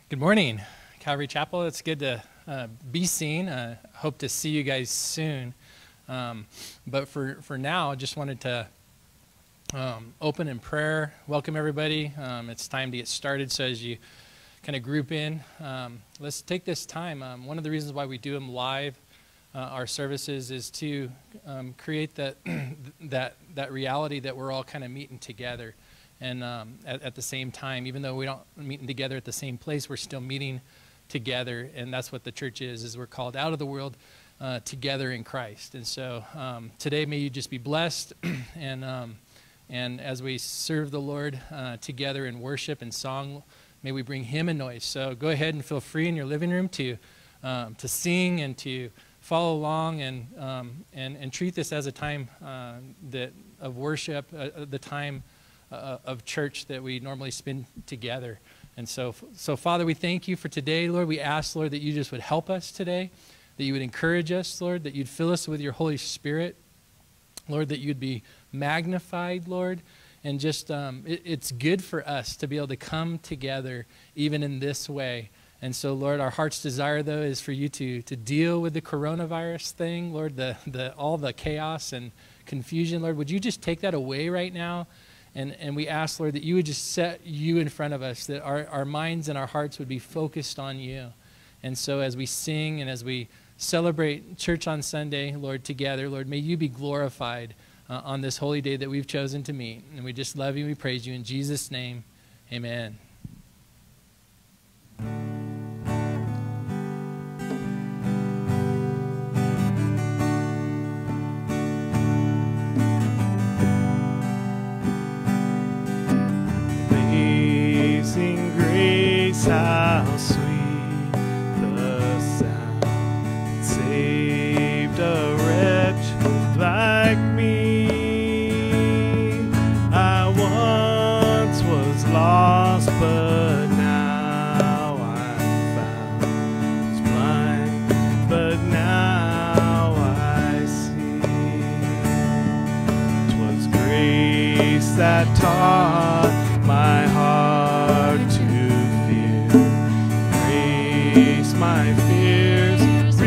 Good morning, Calvary Chapel. It's good to be seen. Hope to see you guys soon. But for now, I just wanted to open in prayer. Welcome everybody. It's time to get started. So as you kind of group in, let's take this time. One of the reasons why we do them live, our services, is to create that that reality that we're all kind of meeting together. And at the same time, even though we don't meeting together at the same place, we're still meeting together. And that's what the church is we're called out of the world together in Christ. And so today, may you just be blessed. And as we serve the Lord together in worship and song, may we bring him a noise. So go ahead and feel free in your living room to sing and to follow along and treat this as a time of worship, the time of church that we normally spend together. And so Father, we thank you for today, Lord. We ask, Lord, that you just would help us today, that you would encourage us, Lord, that you'd fill us with your Holy Spirit, Lord, that you'd be magnified, Lord. And just it's good for us to be able to come together even in this way. And so, Lord, our heart's desire, though, is for you to deal with the coronavirus thing, Lord, all the chaos and confusion, Lord. Would you just take that away right now? And we ask, Lord, that you would just set you in front of us, that our minds and our hearts would be focused on you. And so as we sing and as we celebrate church on Sunday, Lord, together, Lord, may you be glorified on this holy day that we've chosen to meet. And we just love you and we praise you. In Jesus' name, amen. Amazing grace, how sweet the sound that saved a wretch like me. I once was lost, but now I'm found. Was blind, but now I see. 'Twas grace that taught my heart to fear, grace my fears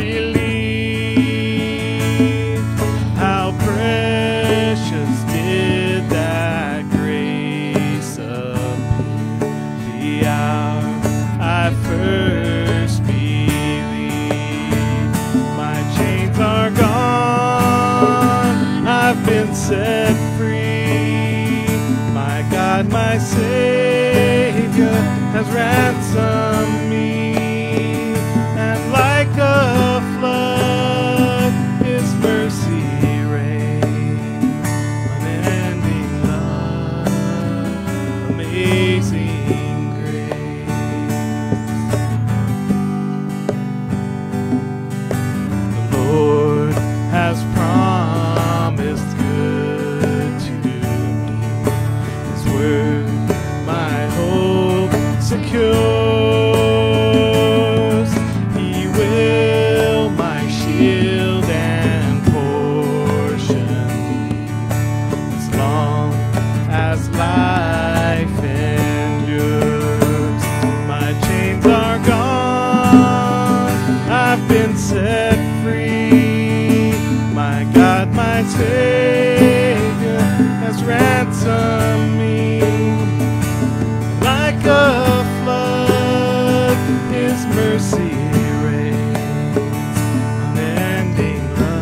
relieved. How precious did that grace appear the hour I first believed. My chains are gone, I've been set free. God, my Savior, has ransomed me, and like a flood, his mercy reigns. Unending love, amazing grace. The Lord has promised good to me. Word, my hope secures. He will my shield and portion be, as long as life endures. My chains are gone, I've been set free. My God, my Savior, has ransomed me. Like a flood, his mercy reigns. Unending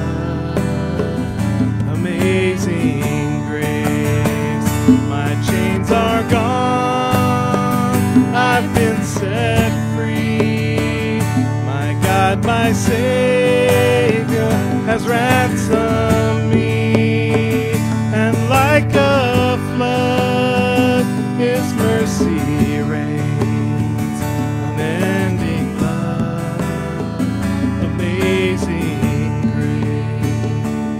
love, amazing grace. My chains are gone, I've been set free. My God, my Savior, has ransomed me. And like a flood, his mercy reigns. Unending love, amazing grace.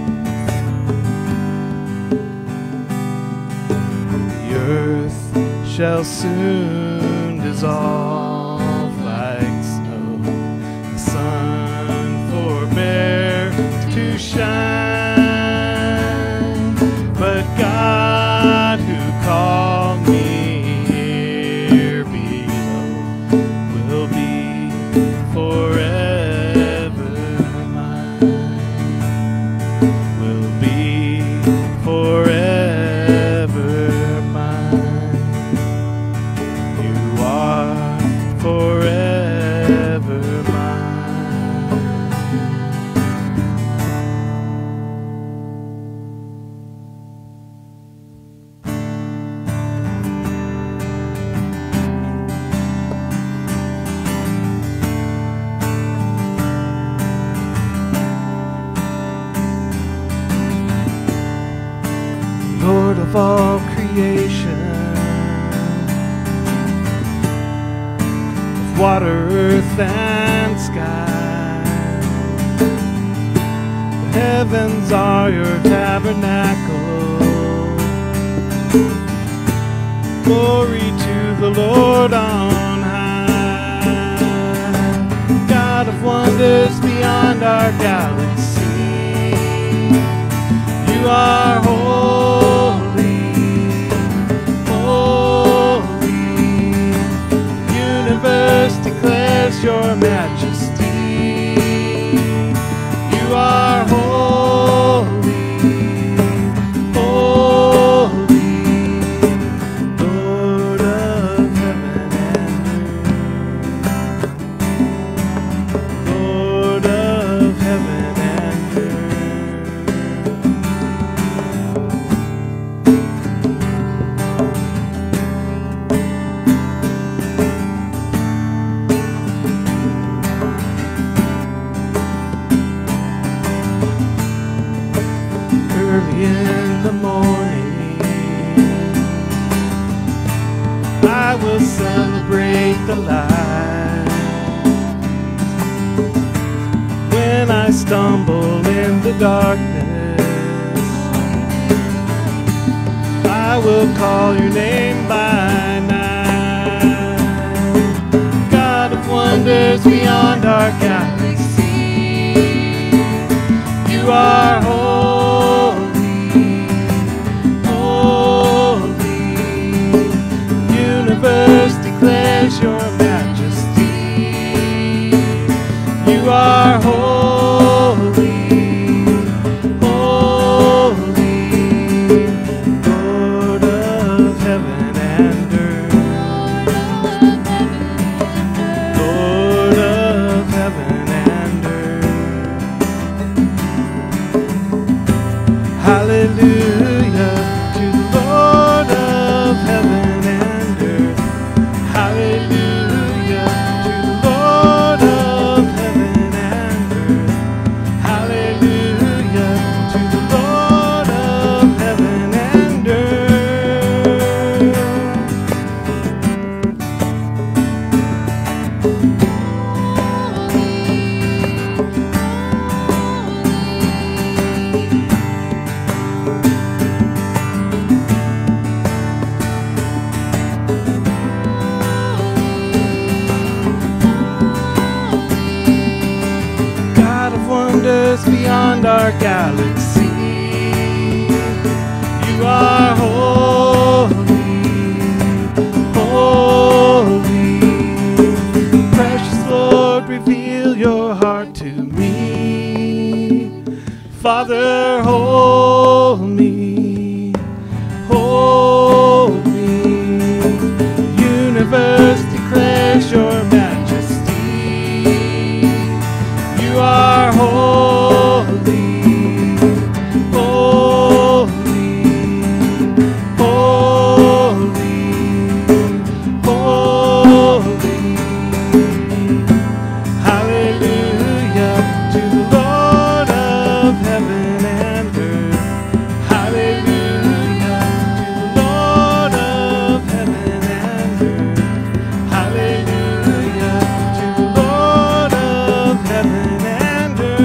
The earth shall soon dissolve like snow. The sun forbear to shine, but God who called me here below will water, earth, and sky. The heavens are your tabernacle. Glory to the Lord on high. God of wonders beyond our galaxy. You are holy, holy. Universe declares your majesty. You are holy, holy. Lord of heaven and earth. Lord of heaven and earth. Early in the morning, I will celebrate the light. When I stumble in the darkness, I will call your name by night. God of wonders beyond our galaxy, you are holy, holy. Universe declares your majesty. You are holy, holy. Lord of heaven and earth. Lord of heaven and earth. Hallelujah to the Lord of heaven and earth. Hallelujah to the Lord of heaven and earth. Hallelujah to the Lord of heaven and earth. God of wonders beyond our galaxy, you are holy, holy. Precious Lord, reveal your heart to me. Father, hold me, hold me. Universe declares your majesty. You are holy, holy, holy, holy. Hallelujah to the Lord of heaven and earth. Hallelujah to the Lord of heaven and earth. Hallelujah to the Lord of heaven and earth.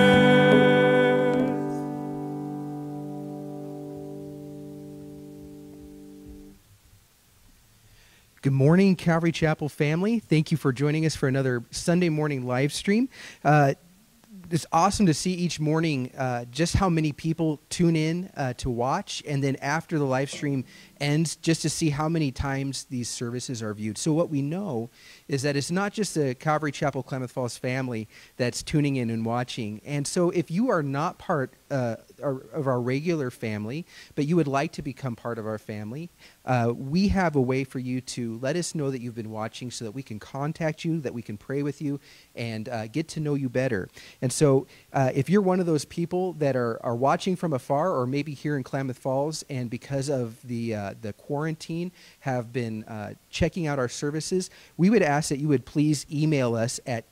Good morning, Calvary Chapel family. Thank you for joining us for another Sunday morning live stream. It's awesome to see each morning just how many people tune in to watch, and then after the live stream ends, just to see how many times these services are viewed. So what we know is that it's not just the Calvary Chapel Klamath Falls family that's tuning in and watching. And so if you are not part of our regular family, but you would like to become part of our family, we have a way for you to let us know that you've been watching so that we can contact you, that we can pray with you, and get to know you better. And so if you're one of those people that are watching from afar, or maybe here in Klamath Falls, and because of the quarantine have been checking out our services, we would ask that you would please email us at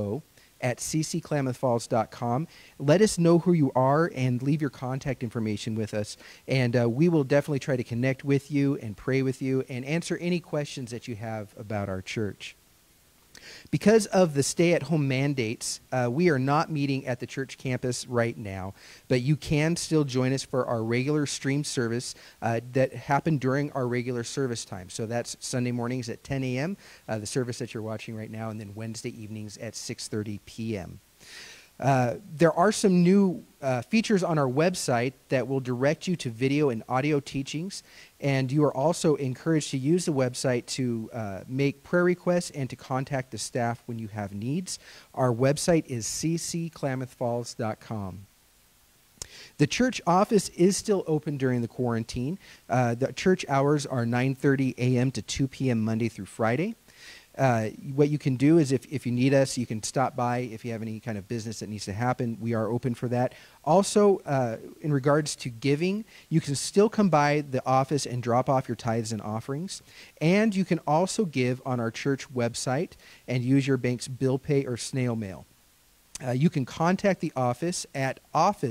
info@ccklamathfalls.com. Let us know who you are and leave your contact information with us. And we will definitely try to connect with you and pray with you and answer any questions that you have about our church. Because of the stay-at-home mandates, we are not meeting at the church campus right now, but you can still join us for our regular stream service that happened during our regular service time. So that's Sunday mornings at 10 a.m., the service that you're watching right now, and then Wednesday evenings at 6:30 p.m. There are some new features on our website that will direct you to video and audio teachings, and you are also encouraged to use the website to make prayer requests and to contact the staff when you have needs. Our website is ccklamathfalls.com. The church office is still open during the quarantine. The church hours are 9:30 a.m. to 2 p.m. Monday through Friday. What you can do is if you need us, you can stop by if you have any kind of business that needs to happen. We are open for that. Also, in regards to giving, you can still come by the office and drop off your tithes and offerings. And you can also give on our church website and use your bank's bill pay or snail mail. You can contact the office at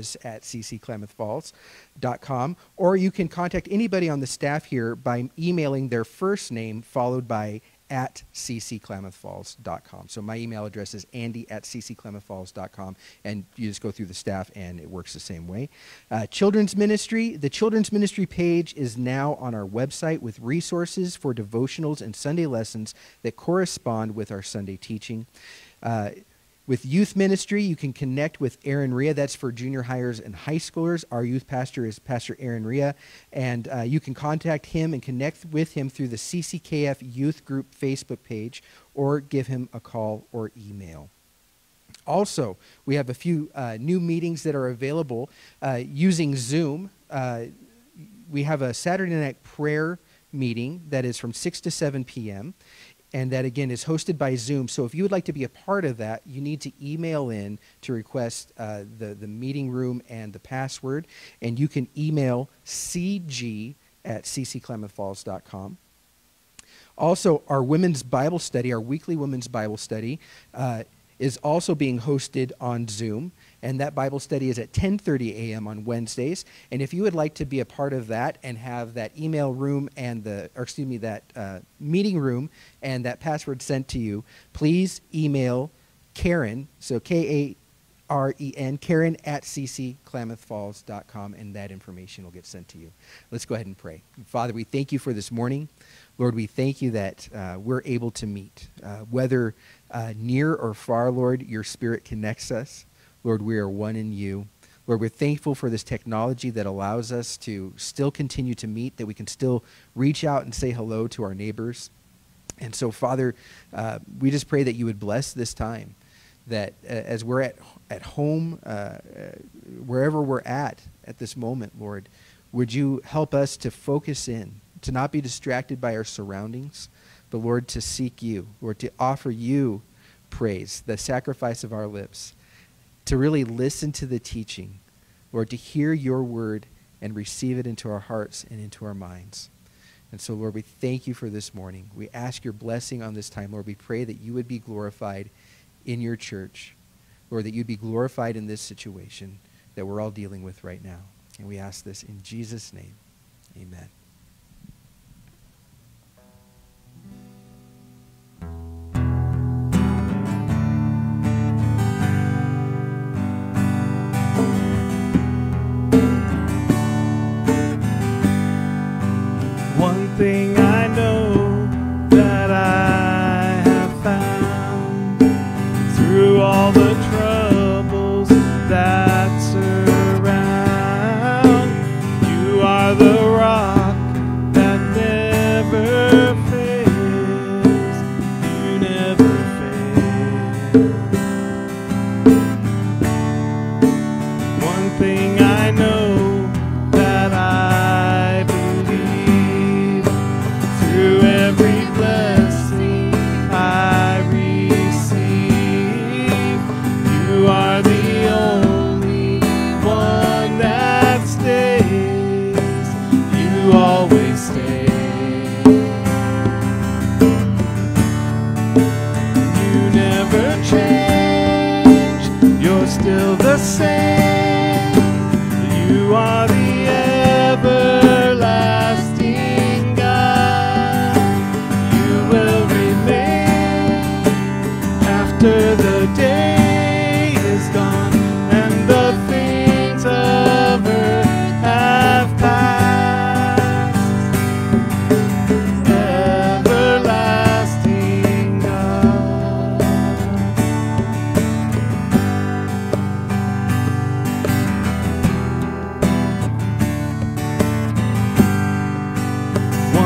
office@ccklamathfalls.com, or you can contact anybody on the staff here by emailing their first name followed by @ccklamathfalls.com. So my email address is andy@ccklamathfalls.com, and you just go through the staff and it works the same way. Children's Ministry. The Children's Ministry page is now on our website with resources for devotionals and Sunday lessons that correspond with our Sunday teaching. With youth ministry, you can connect with Aaron Rhea. That's for junior hires and high schoolers. Our youth pastor is Pastor Aaron Rhea, and you can contact him and connect with him through the CCKF Youth Group Facebook page, or give him a call or email. Also, we have a few new meetings that are available using Zoom. We have a Saturday night prayer meeting that is from 6 to 7 p.m., and that, again, is hosted by Zoom. So if you would like to be a part of that, you need to email in to request the meeting room and the password. And you can email cg@ccklamathfalls.com. Also, our women's Bible study, our weekly women's Bible study, is also being hosted on Zoom. And that Bible study is at 10:30 a.m. on Wednesdays. And if you would like to be a part of that and have that email room and that meeting room and that password sent to you, please email Karen, so Karen, Karen @ccklamathfalls.com, and that information will get sent to you. Let's go ahead and pray. Father, we thank you for this morning. Lord, we thank you that we're able to meet. Whether near or far, Lord, your Spirit connects us. Lord, we are one in you. Lord, we're thankful for this technology that allows us to still continue to meet, that we can still reach out and say hello to our neighbors. And so, Father, we just pray that you would bless this time, that as we're at home, wherever we're at this moment, Lord, would you help us to focus in, to not be distracted by our surroundings, but, Lord, to seek you, Lord, to offer you praise, the sacrifice of our lips, to really listen to the teaching, Lord, to hear your word and receive it into our hearts and into our minds. And so, Lord, we thank you for this morning. We ask your blessing on this time. Lord, we pray that you would be glorified in your church. Lord, that you'd be glorified in this situation that we're all dealing with right now. And we ask this in Jesus' name. Amen. One thing I know that I have found through all the troubles that surround, you are the rock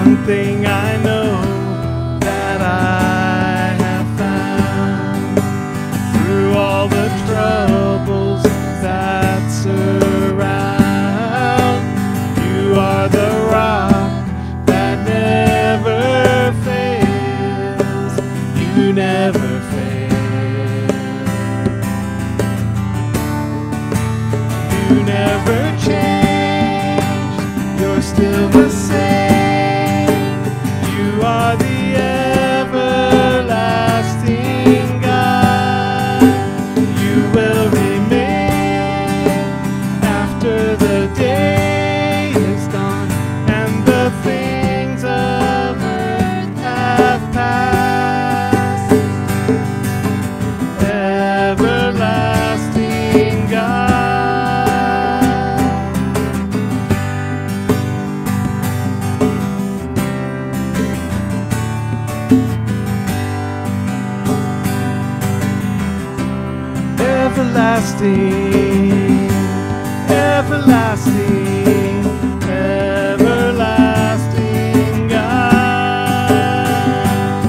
One thing I know that I have found through all the troubles that surround, you are the rock that never fails. You never fail. You never change. You're still the same. You are the everlasting God. You will remain after the day is gone and the things of earth have passed. Everlasting God. Everlasting, everlasting, everlasting God.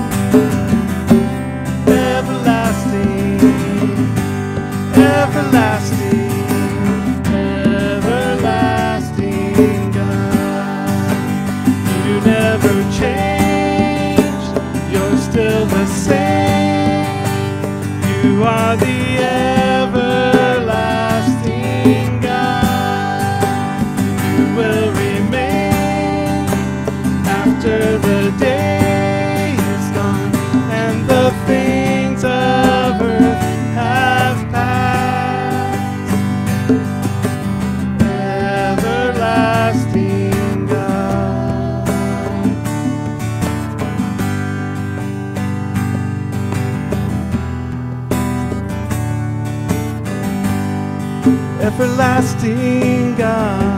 Everlasting, everlasting, everlasting God. You never change. You're still the same. You are the everlasting God. You will remain after the day is gone and the things of earth have passed. Everlasting God. Everlasting God.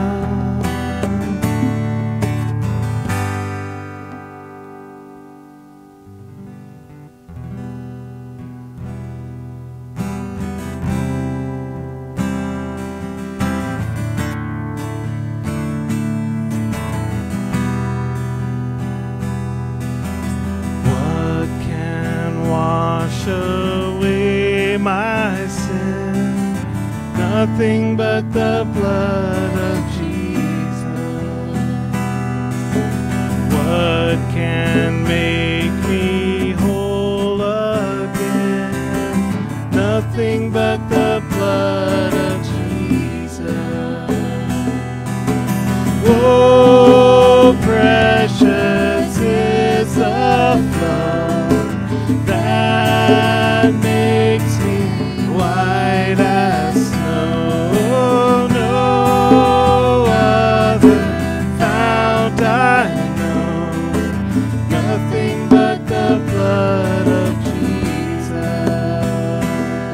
What can wash away my sin? Nothing but the blood of Jesus. What can make me whole again? Nothing but the blood of Jesus. Oh, precious is the flow that makes me white as snow. No other fount I know. Nothing but the blood of Jesus.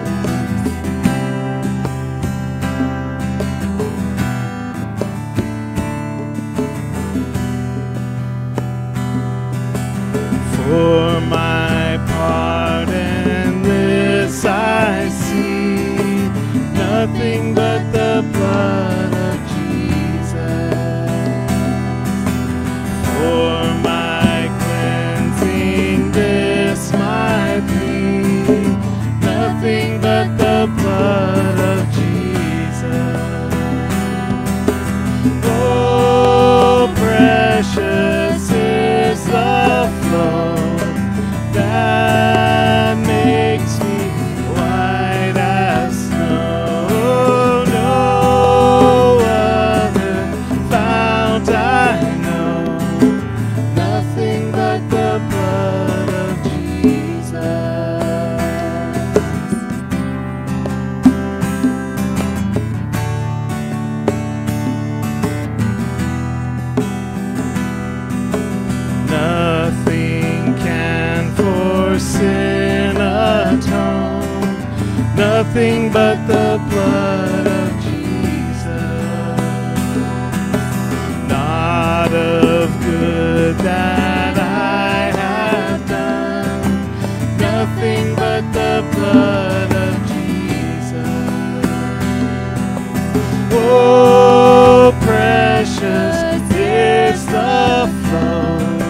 For my part and this I see, nothing but the blood of Jesus. For my cleansing this my plea, nothing but the blood of Jesus. Oh, precious is the flow that makes me white as snow. No other fount I know. Nothing but the blood of Jesus. Nothing can for sin atone. Nothing but the blood of Jesus. Not of good that I have done. Nothing but the blood of Jesus. Oh, precious is the flow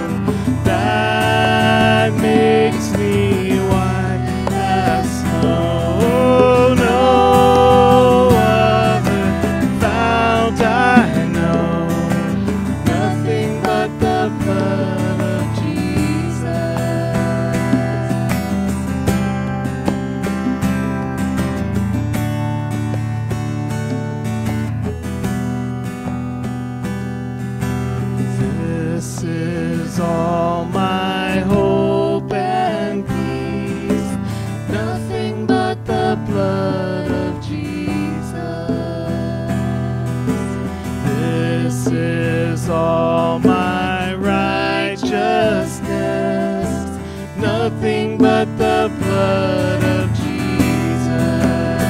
nothing but the blood of Jesus.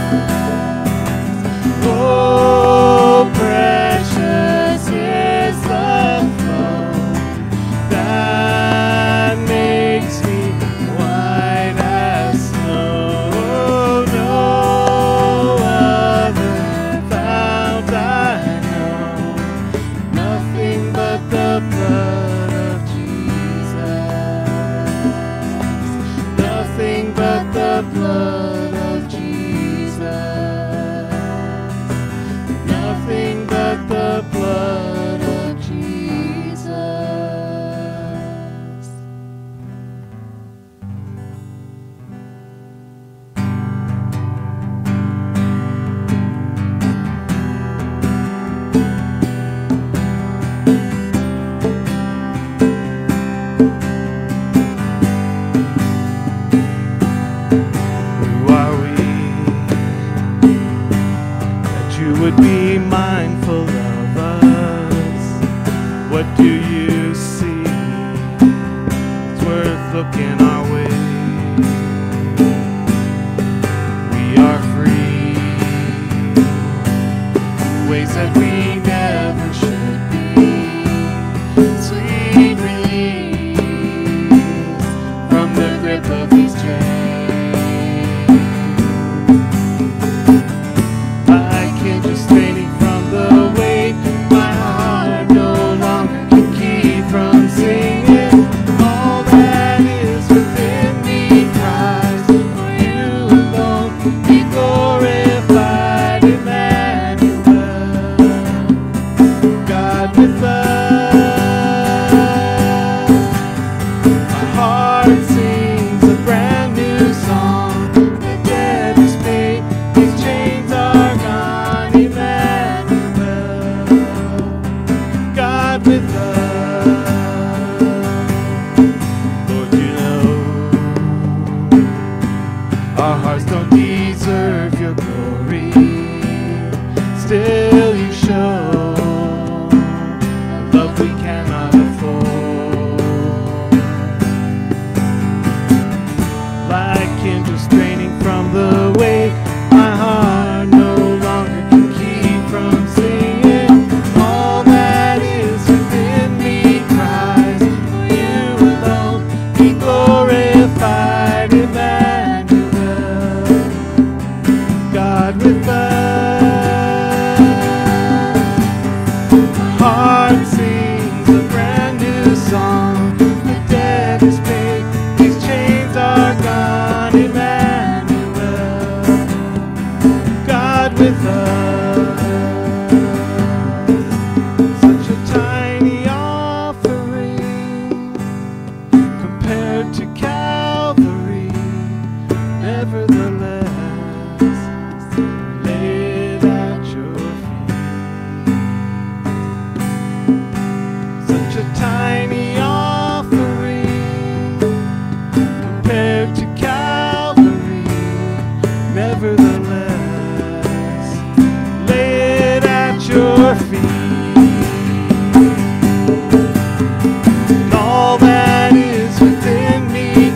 Oh, precious is the flow that makes me white as snow. No other fount I know, nothing but the blood of Jesus. Nothing but the blood of Jesus. Nothing but the blood of Jesus. Who are we that you would be mindful of us? What do you see? It's worth looking our way. We are free in ways that we never should be. Sweet release from the grip of these chains. I can't just straining from the weight. My heart no longer can keep from singing. All that is within me cries, for you alone be glorified, Emmanuel, God with us. My heart sings a brand new song. The debt is paid, these chains are gone, Emmanuel, God with us. Lord, you know our hearts don't deserve your glory. Still you show a love we cannot afford. Like angels straining from the weight, my heart no longer can keep from singing. All that is within me cries, for you alone be glorified, Emmanuel, God with us. My heart sings a brand new song. The debt is paid, these chains are gone, Emmanuel, God with us. Such a tiny offering compared to Calvary, nevertheless, laid at your feet. Such a tiny offering compared to Calvary, nevertheless, laid at your feet. And all that is within me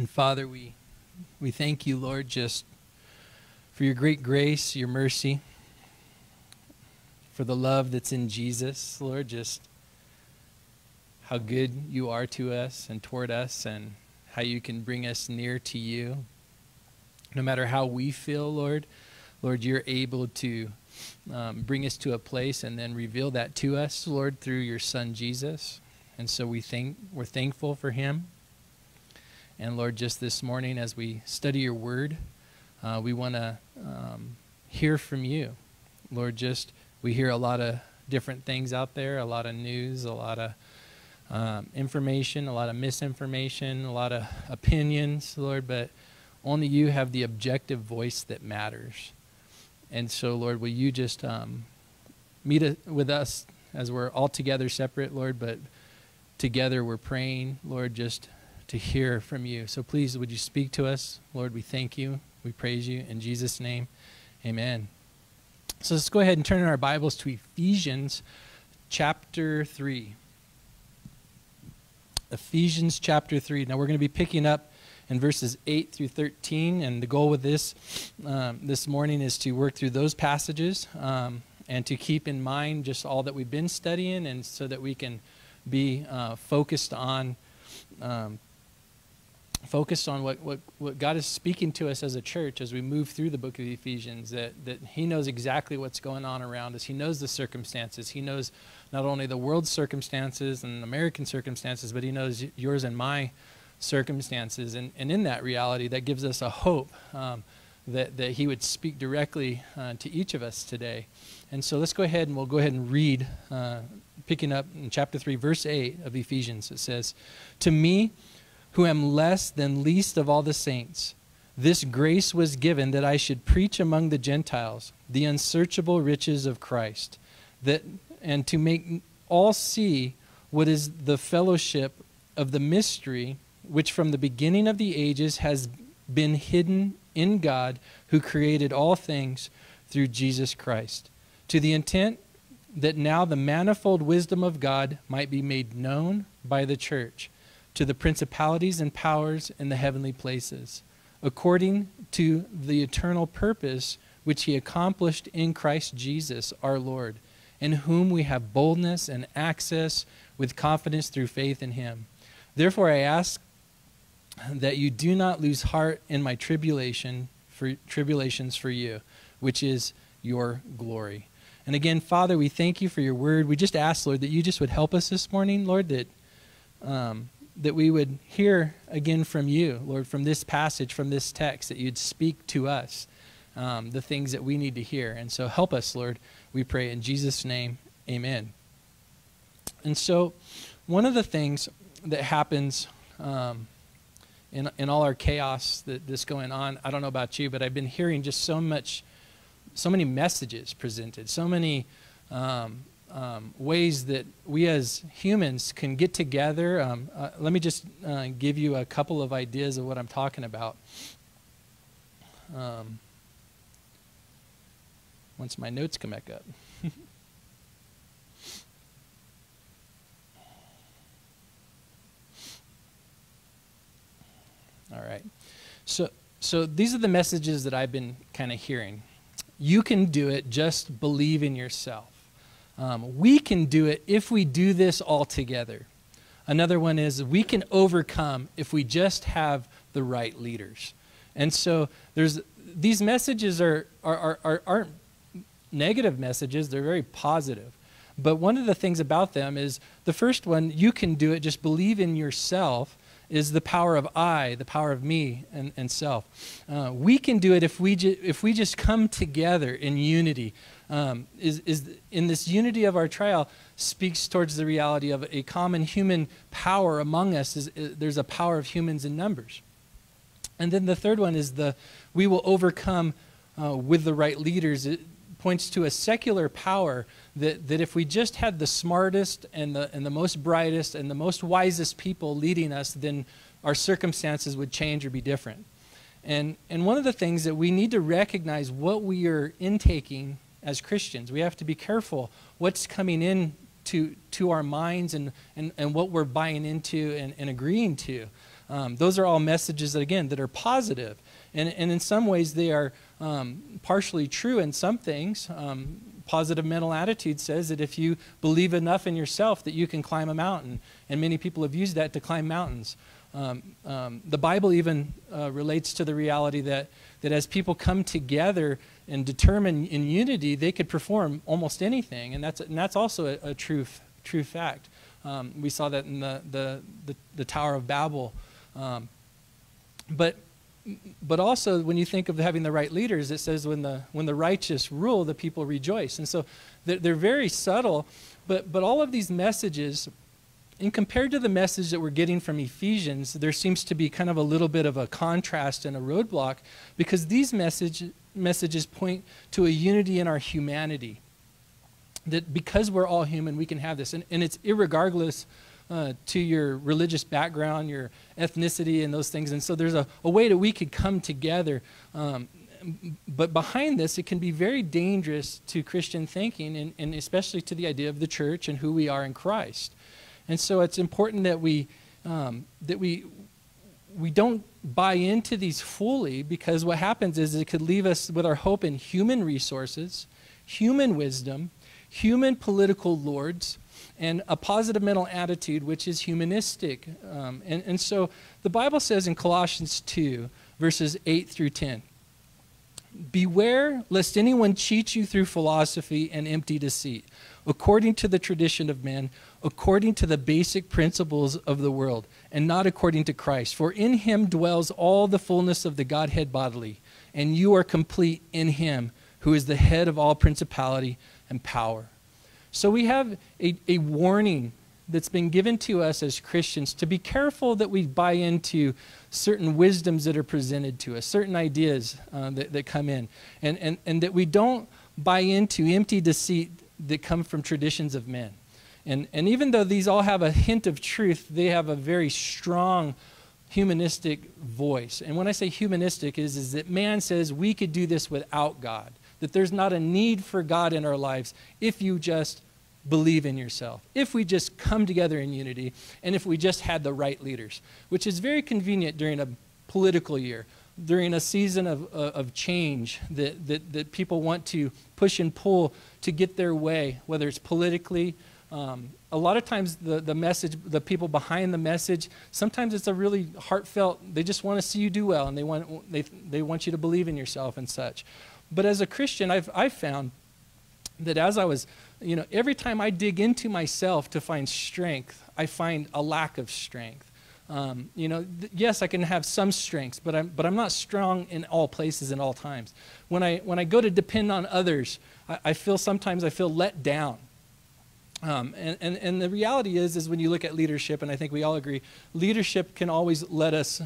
And Father, we thank you, Lord, just for your great grace, your mercy, for the love that's in Jesus, Lord, just how good you are to us and toward us, and how you can bring us near to you. No matter how we feel, Lord, you're able to bring us to a place and then reveal that to us, Lord, through your Son, Jesus. And so we're thankful for him. And Lord, just this morning as we study your word, we want to hear from you. Lord, we hear a lot of different things out there, a lot of news, a lot of information, a lot of misinformation, a lot of opinions, Lord, but only you have the objective voice that matters. And so, Lord, will you just meet with us as we're all together separate, Lord, but together we're praying, Lord, just to hear from you. So please, would you speak to us? Lord, we thank you. We praise you. In Jesus' name, amen. So let's go ahead and turn in our Bibles to Ephesians chapter 3. Ephesians chapter 3. Now we're going to be picking up in verses 8 through 13, and the goal with this this morning is to work through those passages and to keep in mind just all that we've been studying, and so that we can be focused on what God is speaking to us as a church as we move through the book of Ephesians, that he knows exactly what's going on around us. He knows the circumstances. He knows not only the world's circumstances and American circumstances, but he knows yours and my circumstances. And in that reality, that gives us a hope that he would speak directly to each of us today. And so let's go ahead and read, picking up in chapter 3, verse 8 of Ephesians. It says, "To me, who am less than least of all the saints, this grace was given that I should preach among the Gentiles the unsearchable riches of Christ, and to make all see what is the fellowship of the mystery which from the beginning of the ages has been hidden in God, who created all things through Jesus Christ, to the intent that now the manifold wisdom of God might be made known by the church to the principalities and powers in the heavenly places, according to the eternal purpose which he accomplished in Christ Jesus our Lord, in whom we have boldness and access with confidence through faith in him. Therefore I ask that you do not lose heart in my tribulations for you, which is your glory." And again, Father, we thank you for your word. We just ask, Lord, that you just would help us this morning, Lord, that we would hear again from you, Lord, from this passage, from this text, that you'd speak to us the things that we need to hear. And so help us, Lord, we pray in Jesus' name, amen. And so one of the things that happens in all our chaos that's going on, I don't know about you, but I've been hearing just so many messages presented, so many ways that we as humans can get together. Let me just give you a couple of ideas of what I'm talking about. Once my notes come back up. All right. So these are the messages that I've been kind of hearing. You can do it, just believe in yourself. We can do it if we do this all together. Another one is we can overcome if we just have the right leaders. And so these messages aren't negative messages, they're very positive. But one of the things about them is the first one, you can do it, just believe in yourself, is the power of I, the power of me and self. We can do it if we just come together in unity. Is in this unity of our trial speaks towards the reality of a common human power among us. There's a power of humans in numbers. And then the third one is we will overcome with the right leaders. It points to a secular power that if we just had the smartest and the most brightest and the most wisest people leading us, then our circumstances would change or be different. And one of the things that we need to recognize what we are intaking as Christians. We have to be careful what's coming in to our minds and what we're buying into and agreeing to. Those are all messages that, again, that are positive. And in some ways they are partially true in some things. Positive mental attitude says that if you believe enough in yourself that you can climb a mountain. And many people have used that to climb mountains. The Bible even relates to the reality that as people come together and determine in unity, they could perform almost anything. And that's also a true fact. We saw that in the Tower of Babel. But also when you think of having the right leaders, it says when the righteous rule, the people rejoice. And so they're very subtle, but all of these messages, and compared to the message that we're getting from Ephesians, there seems to be kind of a little bit of a contrast and a roadblock, because these messages point to a unity in our humanity. That because we're all human, we can have this. And it's irregardless to your religious background, your ethnicity, and those things. And so there's a way that we could come together. But behind this, it can be very dangerous to Christian thinking, and especially to the idea of the church and who we are in Christ. And so it's important that we don't buy into these fully, because what happens is it could leave us with our hope in human resources, human wisdom, human political lords, and a positive mental attitude, which is humanistic. And so the Bible says in Colossians 2, verses 8 through 10, "Beware lest anyone cheat you through philosophy and empty deceit, according to the tradition of men, according to the basic principles of the world, and not according to Christ. For in him dwells all the fullness of the Godhead bodily, and you are complete in him, who is the head of all principality and power." So we have a warning that's been given to us as Christians to be careful that we buy into certain wisdoms that are presented to us, certain ideas that come in, and that we don't buy into empty deceit that come from traditions of men. And even though these all have a hint of truth, they have a very strong humanistic voice. And when I say humanistic is that man says we could do this without God, that there's not a need for God in our lives if you just believe in yourself, if we just come together in unity, and if we just had the right leaders, which is very convenient during a political year, during a season of change that people want to push and pull to get their way, whether it's politically. A lot of times the message, the people behind the message, sometimes it's a really heartfelt, they just want to see you do well, and they want you to believe in yourself and such. But as a Christian, I've found that as I was, every time I dig into myself to find strength, I find a lack of strength. Yes, I can have some strengths, but I'm not strong in all places and all times. When I go to depend on others, I feel let down. And the reality is when you look at leadership, and I think we all agree, leadership can always let us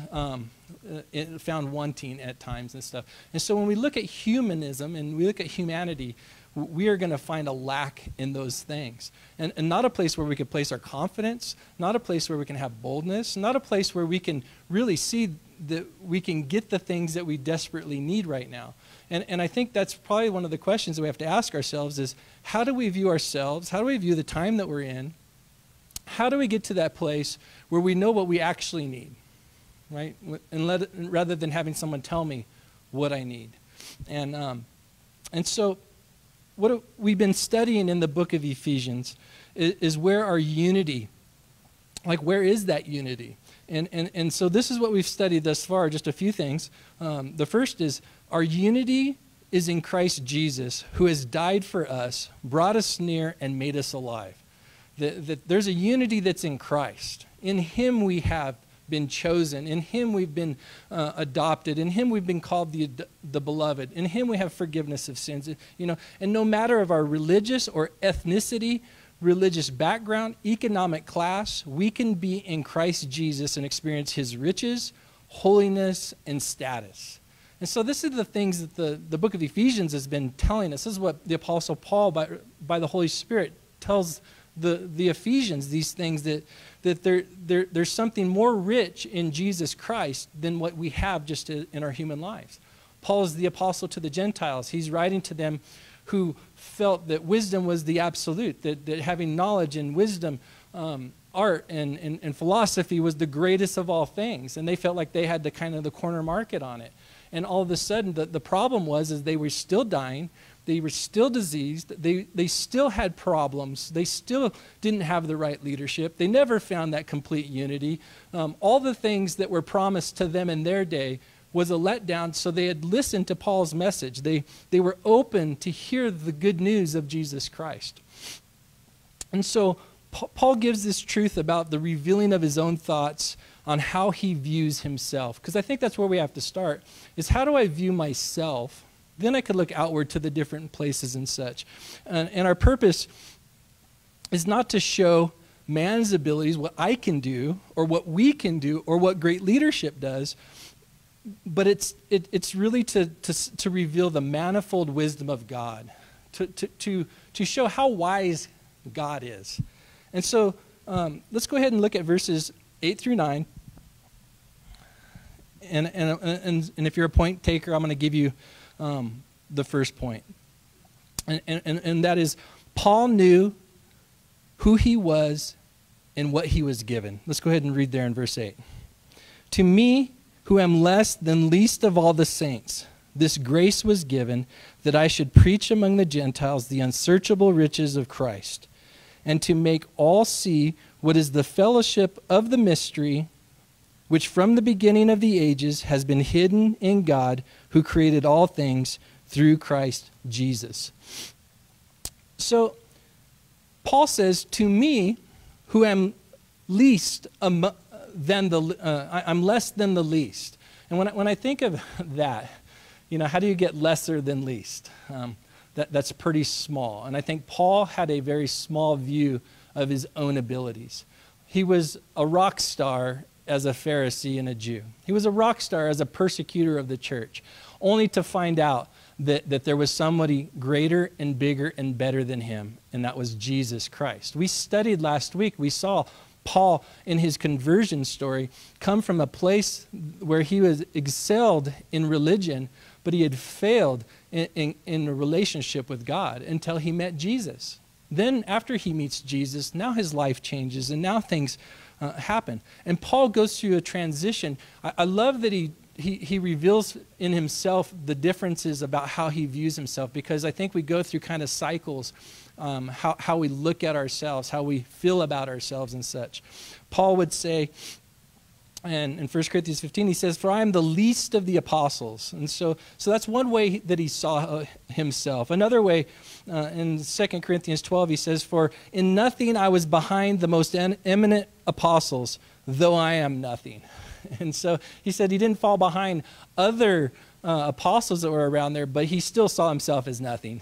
found wanting at times and stuff. And so when we look at humanism and we look at humanity, we are going to find a lack in those things. And not a place where we can place our confidence, not a place where we can have boldness, not a place where we can really see that we can get the things that we desperately need right now. And I think that's probably one of the questions that we have to ask ourselves is, how do we view ourselves? How do we view the time that we're in? How do we get to that place where we know what we actually need, right? And rather than having someone tell me what I need. And so what we've been studying in the book of Ephesians is where our unity, where is that unity? And so this is what we've studied thus far, just a few things. The first is, our unity is in Christ Jesus, who has died for us, brought us near, and made us alive. That there's a unity that's in Christ. In him we have been chosen. In him we've been adopted. In him we've been called the beloved. In him we have forgiveness of sins. And no matter of our religious or ethnicity, religious background, economic class, we can be in Christ Jesus and experience his riches, holiness, and status. And so this is the things that the book of Ephesians has been telling us. This is what the Apostle Paul, by the Holy Spirit, tells the Ephesians, these things, that there's something more rich in Jesus Christ than what we have just in our human lives. Paul is the apostle to the Gentiles. He's writing to them who felt that wisdom was the absolute, that having knowledge and wisdom art and philosophy was the greatest of all things, and they felt like they had the kind of the corner market on it. And all of a sudden, the problem was they were still dying, they were still diseased, they still had problems, they still didn't have the right leadership, they never found that complete unity. All the things that were promised to them in their day was a letdown, so they had listened to Paul's message. They were open to hear the good news of Jesus Christ. And so Paul gives this truth about the revealing of his own thoughts on how he views himself. Because I think that's where we have to start, is how do I view myself? Then I could look outward to the different places and such. And our purpose is not to show man's abilities, what I can do, or what we can do, or what great leadership does, but it's really to reveal the manifold wisdom of God, to show how wise God is. And so let's go ahead and look at verses 8 through 9. And if you're a point taker, I'm going to give you the first point. And that is, Paul knew who he was and what he was given. Let's go ahead and read there in verse 8. To me, who am less than least of all the saints, this grace was given that I should preach among the Gentiles the unsearchable riches of Christ, and to make all see what is the fellowship of the mystery, which from the beginning of the ages has been hidden in God, who created all things through Christ Jesus. So Paul says, to me, who am least I'm less than the least. And when I think of that, how do you get lesser than least? That's pretty small. And I think Paul had a very small view of his own abilities. He was a rock star as a Pharisee and a Jew. He was a rock star as a persecutor of the church, only to find out that there was somebody greater and bigger and better than him, and that was Jesus Christ. We studied last week, we saw Paul, in his conversion story, come from a place where he was excelled in religion, but he had failed in a relationship with God until he met Jesus. Then after he meets Jesus, now his life changes, and now things happen. And Paul goes through a transition. I love that he reveals in himself the differences about how he views himself, because I think we go through kind of cycles, how we look at ourselves, how we feel about ourselves and such. Paul would say, and in 1 Corinthians 15, he says, for I am the least of the apostles. And so that's one way that he saw himself. Another way, in 2 Corinthians 12, he says, for in nothing I was behind the most eminent apostles, though I am nothing. And so he said he didn't fall behind other apostles that were around there, but he still saw himself as nothing.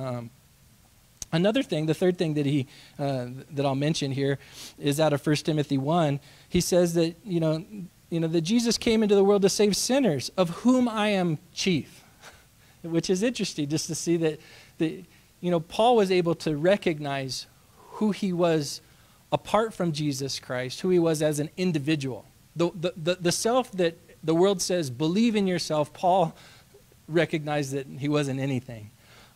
Another thing, the third thing that I'll mention here is out of 1 Timothy 1. He says that, that Jesus came into the world to save sinners, of whom I am chief, which is interesting just to see that Paul was able to recognize who he was apart from Jesus Christ, who he was as an individual. The self that the world says, believe in yourself, Paul recognized that he wasn't anything.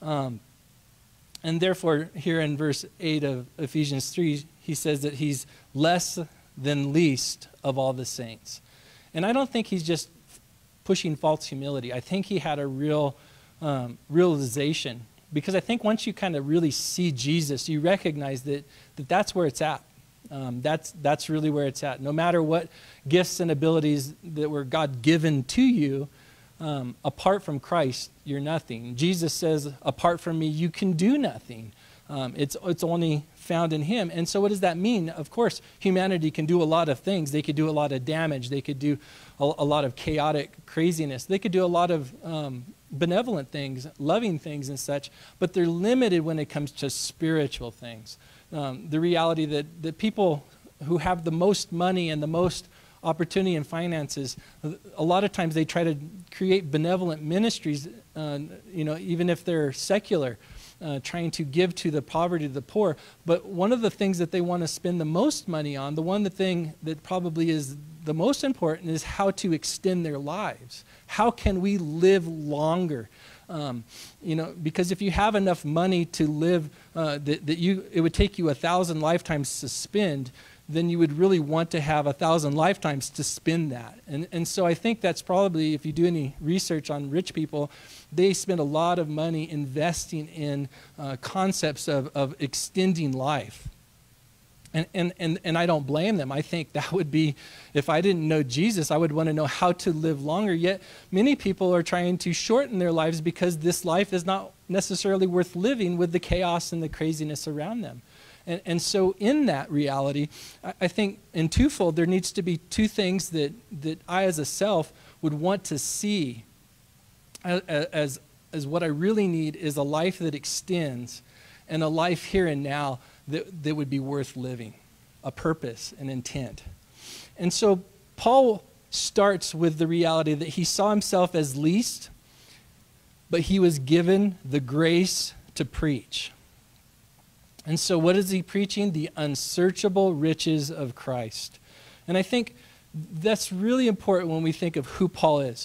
And therefore, here in verse 8 of Ephesians 3, he says that he's less than least of all the saints. And I don't think he's just pushing false humility. I think he had a real realization. Because I think once you kind of really see Jesus, you recognize that that's where it's at. That's really where it's at. No matter what gifts and abilities that were God given to you, apart from Christ, you're nothing. Jesus says, apart from me, you can do nothing. It's only found in him. And so what does that mean? Of course, humanity can do a lot of things. They could do a lot of damage. They could do a lot of chaotic craziness. They could do a lot of benevolent things, loving things and such, but they're limited when it comes to spiritual things. The reality that people who have the most money and the most opportunity and finances, a lot of times they try to create benevolent ministries, even if they're secular, trying to give to the poverty, to the poor. But one of the things that they want to spend the most money on, the thing that probably is the most important, is how to extend their lives. How can we live longer? Because if you have enough money to live, it would take you 1,000 lifetimes to spend, then you would really want to have 1,000 lifetimes to spend that. And so I think that's probably, if you do any research on rich people, they spend a lot of money investing in concepts of extending life. And I don't blame them. I think that would be, if I didn't know Jesus, I would want to know how to live longer. Yet many people are trying to shorten their lives because this life is not necessarily worth living with the chaos and the craziness around them. And so in that reality, I think in twofold, there needs to be two things that I as a self would want to see as what I really need is a life that extends and a life here and now that would be worth living, a purpose, an intent. And so Paul starts with the reality that he saw himself as least, but he was given the grace to preach. And so what is he preaching? The unsearchable riches of Christ. And I think that's really important when we think of who Paul is.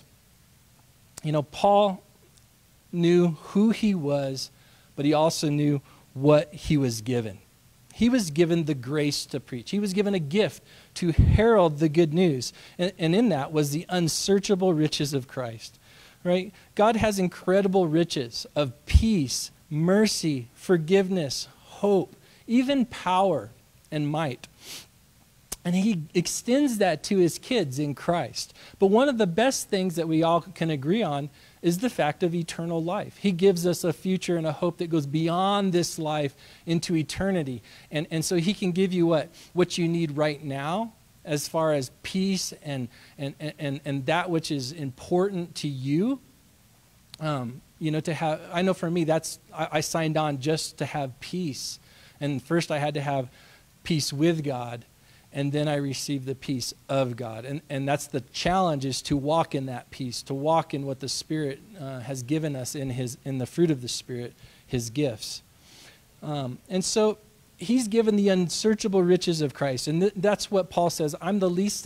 Paul knew who he was, but he also knew what he was given. He was given the grace to preach. He was given a gift to herald the good news. And in that was the unsearchable riches of Christ. Right? God has incredible riches of peace, mercy, forgiveness, hope, even power and might. And he extends that to his kids in Christ. But one of the best things that we all can agree on is the fact of eternal life. He gives us a future and a hope that goes beyond this life into eternity. And so he can give you what you need right now as far as peace and that which is important to you. To have, I know for me, I signed on just to have peace. And first I had to have peace with God, and then I received the peace of God. And that's the challenge, is to walk in that peace, to walk in what the Spirit has given us in the fruit of the Spirit, his gifts. And so he's given the unsearchable riches of Christ. And that's what Paul says. I'm less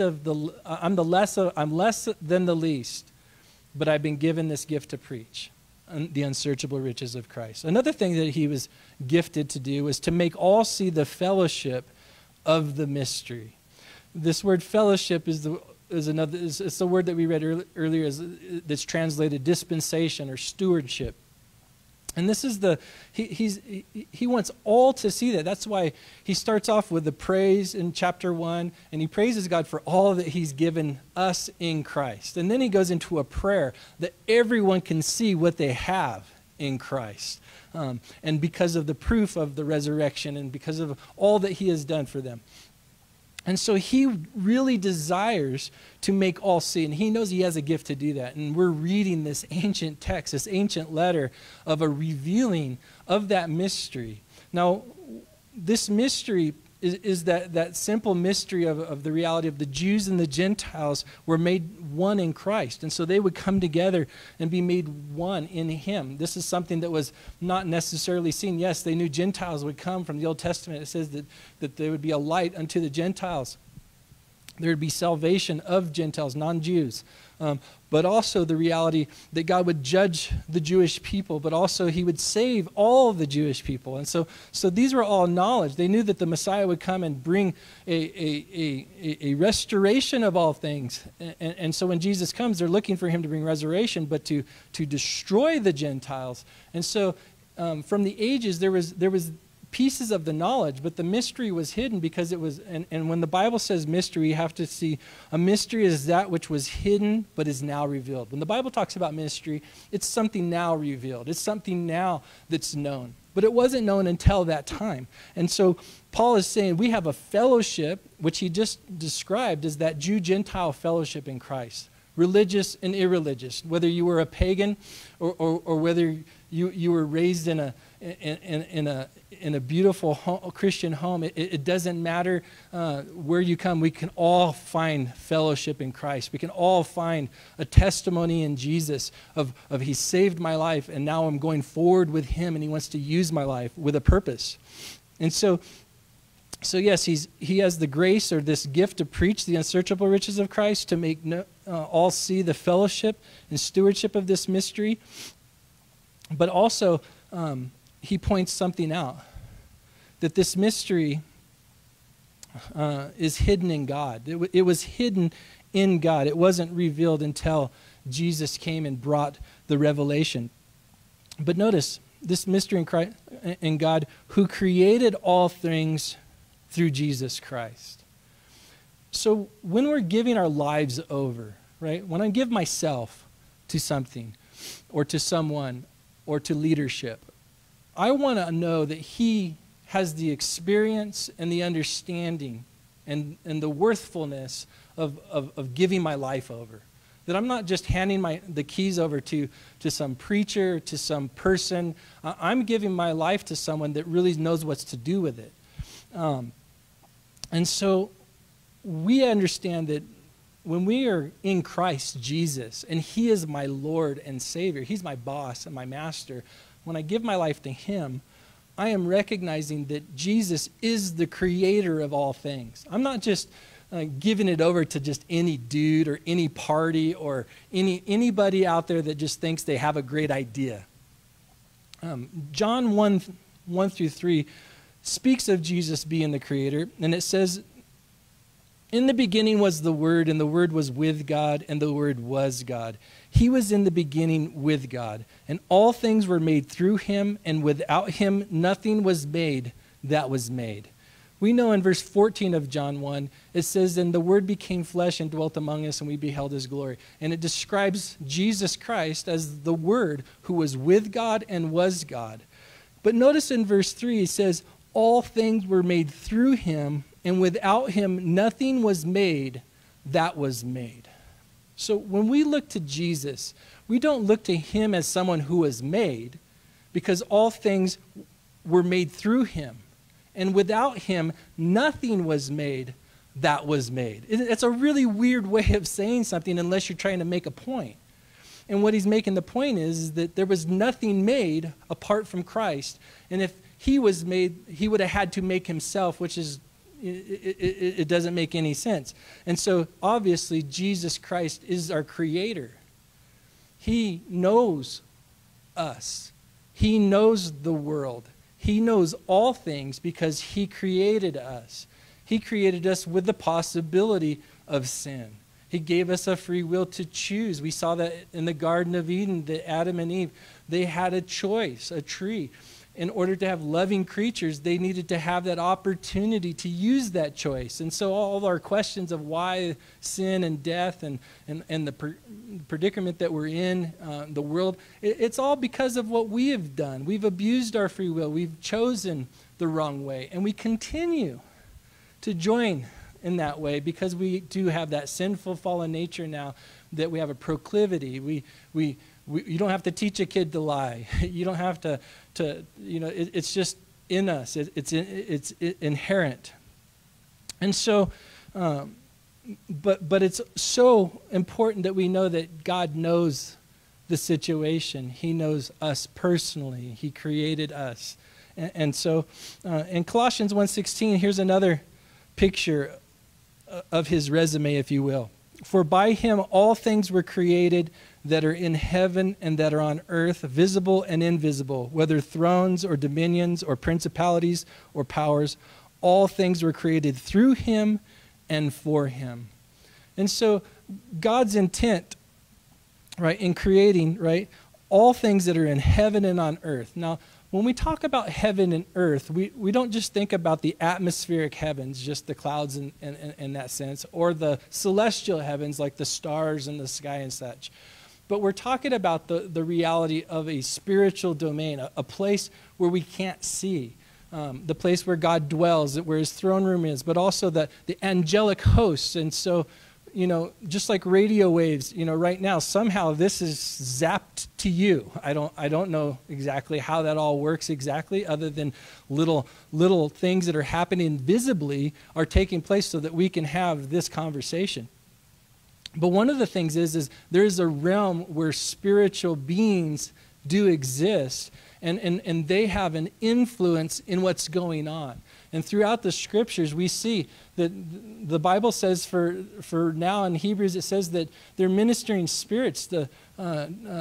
than the least, but I've been given this gift to preach, the unsearchable riches of Christ. Another thing that he was gifted to do was to make all see the fellowship of the mystery. This word fellowship is the word that we read earlier that's translated dispensation or stewardship. And this is he wants all to see that. That's why he starts off with the praise in chapter 1, and he praises God for all that he's given us in Christ. And then he goes into a prayer that everyone can see what they have in Christ. And because of the proof of the resurrection and because of all that he has done for them. And so he really desires to make all see, and he knows he has a gift to do that. And we're reading this ancient text, this ancient letter of a revealing of that mystery. Now, this mystery is that simple mystery of the reality of the Jews and the Gentiles were made one in Christ. And so they would come together and be made one in him. This is something that was not necessarily seen. Yes, they knew Gentiles would come from the Old Testament. It says that there would be a light unto the Gentiles. There would be salvation of Gentiles, non-Jews. But also the reality that God would judge the Jewish people, but also he would save all the Jewish people. And so these were all knowledge. They knew that the Messiah would come and bring a restoration of all things. And so when Jesus comes, they're looking for him to bring restoration, but to destroy the Gentiles. And so from the ages, there was pieces of the knowledge, but the mystery was hidden because it was, and when the Bible says mystery, you have to see a mystery is that which was hidden but is now revealed. When the Bible talks about mystery, it's something now revealed. It's something now that's known, but it wasn't known until that time. And so Paul is saying we have a fellowship, which he just described as that Jew-Gentile fellowship in Christ, religious and irreligious, whether you were a pagan or whether you were raised in a beautiful Christian home. It doesn't matter where you come. We can all find fellowship in Christ. We can all find a testimony in Jesus of he saved my life, and now I'm going forward with him, and he wants to use my life with a purpose. And so yes, he has the grace or this gift to preach the unsearchable riches of Christ, to make all see the fellowship and stewardship of this mystery. But also, he points something out, that this mystery is hidden in God. It was hidden in God. It wasn't revealed until Jesus came and brought the revelation. But notice, this mystery in God, who created all things through Jesus Christ. So when we're giving our lives over, right? When I give myself to something or to someone or to leadership, I want to know that he has the experience and the understanding and the worthfulness of giving my life over. That I'm not just handing the keys over to some preacher, to some person. I'm giving my life to someone that really knows what to do with it. And so we understand that when we are in Christ Jesus, and he is my Lord and Savior, he's my boss and my master, when I give my life to him, I am recognizing that Jesus is the creator of all things. I'm not just giving it over to just any dude or any party or anybody out there that just thinks they have a great idea. John 1:1-3 speaks of Jesus being the creator, and it says, "In the beginning was the Word, and the Word was with God, and the Word was God. He was in the beginning with God, and all things were made through him, and without him nothing was made that was made." We know in verse 14 of John 1, it says, "And the Word became flesh and dwelt among us, and we beheld his glory." And it describes Jesus Christ as the Word who was with God and was God. But notice in verse 3, it says, "All things were made through him, and without him nothing was made that was made." So when we look to Jesus, we don't look to him as someone who was made, because all things were made through him. And without him, nothing was made that was made. It's a really weird way of saying something unless you're trying to make a point. And what he's making the point is that there was nothing made apart from Christ. And if he was made, he would have had to make himself, which is, it doesn't make any sense. And so obviously Jesus Christ is our creator. He knows us. He knows the world. He knows all things because he created us. He created us with the possibility of sin. He gave us a free will to choose. We saw that in the Garden of Eden, that Adam and Eve, they had a choice, a tree. In order to have loving creatures, they needed to have that opportunity to use that choice. And so all of our questions of why sin and death and the predicament that we're in, the world, it's all because of what we have done. We've abused our free will. We've chosen the wrong way. And we continue to join in that way because we do have that sinful fallen nature now, that we have a proclivity. You don't have to teach a kid to lie. You don't have to it's just in us. It's inherent. And so, but it's so important that we know that God knows the situation. He knows us personally. He created us. And so, in Colossians 1:16, here's another picture of his resume, if you will. "For by him all things were created that are in heaven and that are on earth, visible and invisible, whether thrones or dominions or principalities or powers. All things were created through him and for him." And so God's intent, right, in creating, right, all things that are in heaven and on earth. Now, when we talk about heaven and earth, we don't just think about the atmospheric heavens, just the clouds in that sense, or the celestial heavens like the stars in the sky and such. But we're talking about the reality of a spiritual domain, a place where we can't see, the place where God dwells, where his throne room is, but also the angelic hosts. And so, just like radio waves, right now, somehow this is zapped to you. I don't know exactly how that all works exactly, other than little things that are happening visibly are taking place so that we can have this conversation. But one of the things is there is a realm where spiritual beings do exist, and they have an influence in what's going on. And throughout the scriptures, we see that the Bible says for now in Hebrews, it says that they're ministering spirits,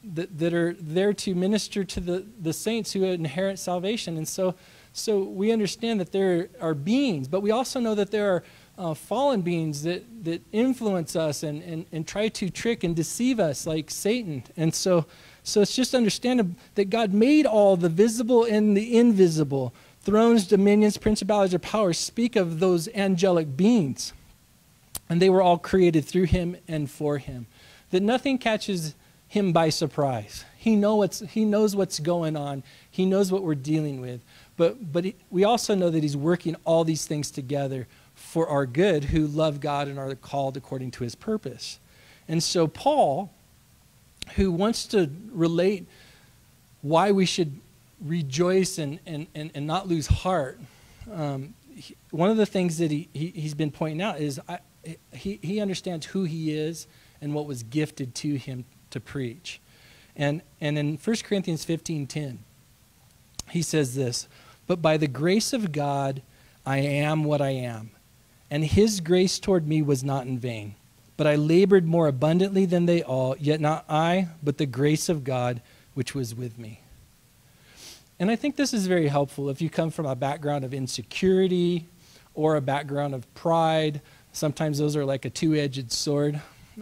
that are there to minister to the saints who inherit salvation. And so we understand that there are beings, but we also know that there are fallen beings that influence us and try to trick and deceive us, like Satan. And so it's just understandable that God made all the visible and the invisible. Thrones, dominions, principalities, or powers speak of those angelic beings. And they were all created through him and for him. That nothing catches him by surprise. He knows what's going on. He knows what we're dealing with. But we also know that he's working all these things together for our good, who love God and are called according to his purpose. And so Paul, who wants to relate why we should rejoice and not lose heart, one of the things that he's been pointing out is he understands who he is and what was gifted to him to preach. And in 1 Corinthians 15:10, he says this, "But by the grace of God I am what I am, and his grace toward me was not in vain. But I labored more abundantly than they all, yet not I, but the grace of God which was with me." And I think this is very helpful if you come from a background of insecurity or a background of pride. Sometimes those are like a two-edged sword.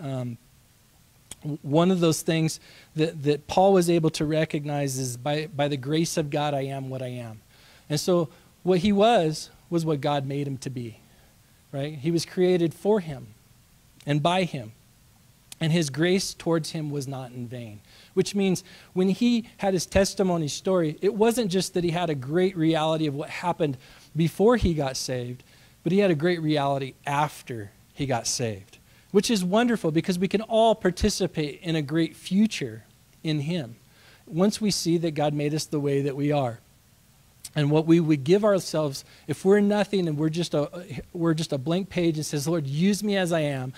One of those things that Paul was able to recognize is by the grace of God, I am what I am. And so what he was what God made him to be, right? He was created for him and by him. And his grace towards him was not in vain, which means when he had his testimony story, it wasn't just that he had a great reality of what happened before he got saved, but he had a great reality after he got saved, which is wonderful because we can all participate in a great future in him once we see that God made us the way that we are. And what we would give ourselves, if we're nothing and we're just a blank page and says, "Lord, use me as I am,"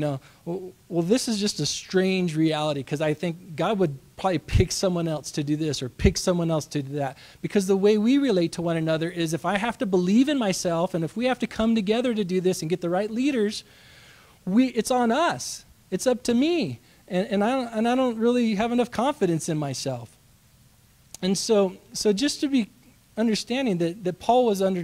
well, this is just a strange reality, because I think God would probably pick someone else to do this or pick someone else to do that. Because the way we relate to one another is, if I have to believe in myself and if we have to come together to do this and get the right leaders, it's on us. It's up to me. And I don't really have enough confidence in myself. And so just to be understanding that Paul was under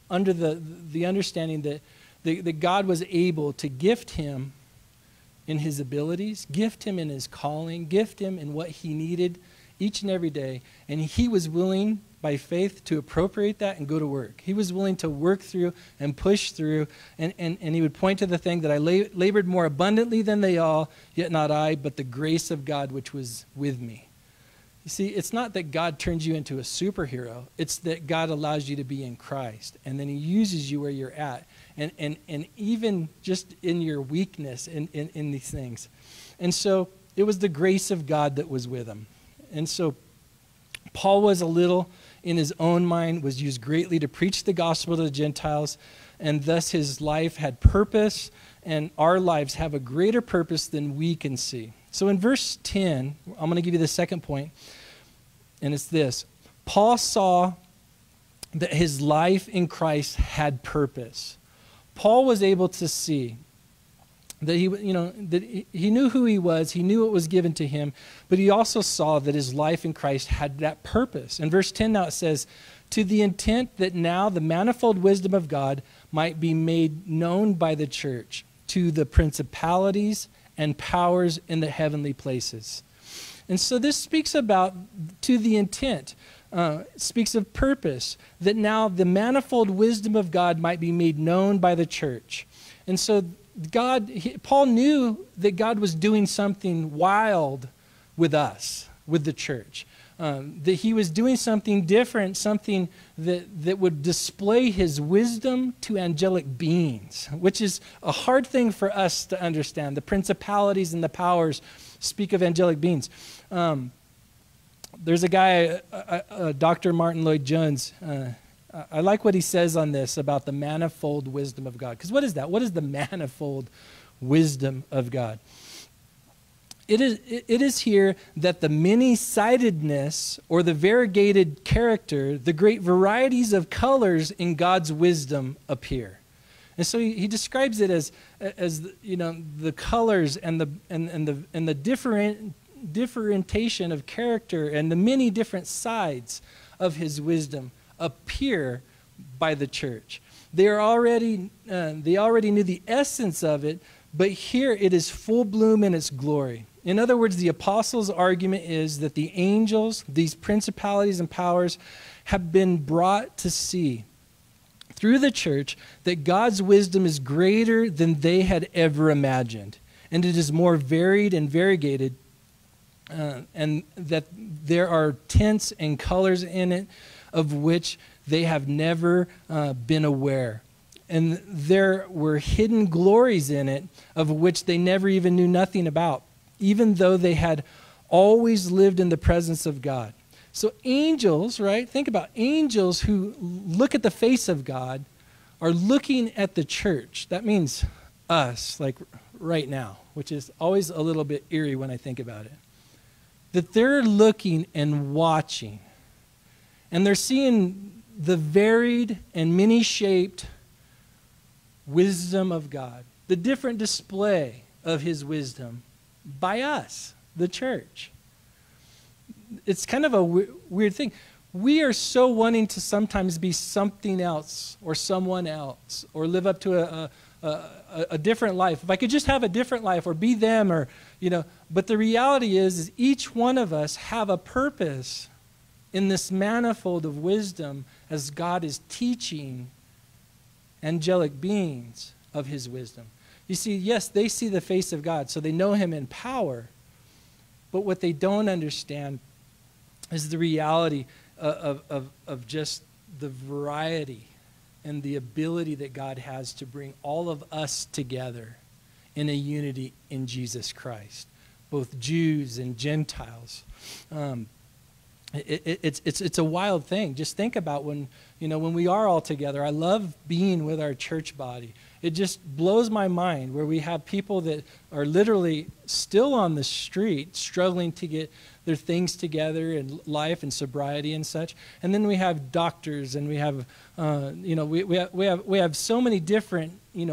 the understanding that God was able to gift him in his abilities, gift him in his calling, gift him in what he needed each and every day. And he was willing, by faith, to appropriate that and go to work. He was willing to work through and push through. And he would point to the thing that I labored more abundantly than they all, yet not I, but the grace of God which was with me. You see, it's not that God turns you into a superhero. It's that God allows you to be in Christ. And then he uses you where you're at. And even just in your weakness in these things. And so it was the grace of God that was with him. And so Paul was a little in his own mind, was used greatly to preach the gospel to the Gentiles. And thus his life had purpose. And our lives have a greater purpose than we can see. So in verse 10, I'm going to give you the second point. And it's this. Paul saw that his life in Christ had purpose. Paul was able to see that he knew who he was, he knew what was given to him, but he also saw that his life in Christ had that purpose. In verse 10 now it says, "To the intent that now the manifold wisdom of God might be made known by the church to the principalities and powers in the heavenly places." And so this speaks about to the intent. Speaks of purpose, that now the manifold wisdom of God might be made known by the church. And so Paul knew that God was doing something wild with us, with the church. That he was doing something different, something that would display his wisdom to angelic beings, which is a hard thing for us to understand. The principalities and the powers speak of angelic beings. There's a guy, Dr. Martin Lloyd-Jones. I like what he says on this about the manifold wisdom of God. Because what is that? What is the manifold wisdom of God? It is here that the many-sidedness or the variegated character, the great varieties of colors in God's wisdom appear. And so he describes it as the colors and the differentiation of character and the many different sides of his wisdom appear by the church. They already knew the essence of it, but here it is full bloom in its glory. In other words, the apostles' argument is that the angels, these principalities and powers, have been brought to see through the church that God's wisdom is greater than they had ever imagined. And it is more varied and variegated, and that there are tints and colors in it of which they have never been aware. And there were hidden glories in it of which they never even knew nothing about, even though they had always lived in the presence of God. So angels, right? Think about angels who look at the face of God are looking at the church. That means us, like right now, which is always a little bit eerie when I think about it. That they're looking and watching, and they're seeing the varied and many-shaped wisdom of God, the different display of his wisdom by us, the church. It's kind of a weird thing. We are so wanting to sometimes be something else or someone else or live up to a different life. If I could just have a different life or be them, or, you know, but the reality is each one of us have a purpose in this manifold of wisdom as God is teaching angelic beings of his wisdom. You see, yes, they see the face of God, so they know him in power, but what they don't understand is the reality of just the variety and the ability that God has to bring all of us together in a unity in Jesus Christ, both Jews and Gentiles. It's a wild thing. Just think about when we are all together. I love being with our church body. It just blows my mind where we have people that are literally still on the street struggling to get their things together in life and sobriety and such. And then we have doctors, and we have we have so many different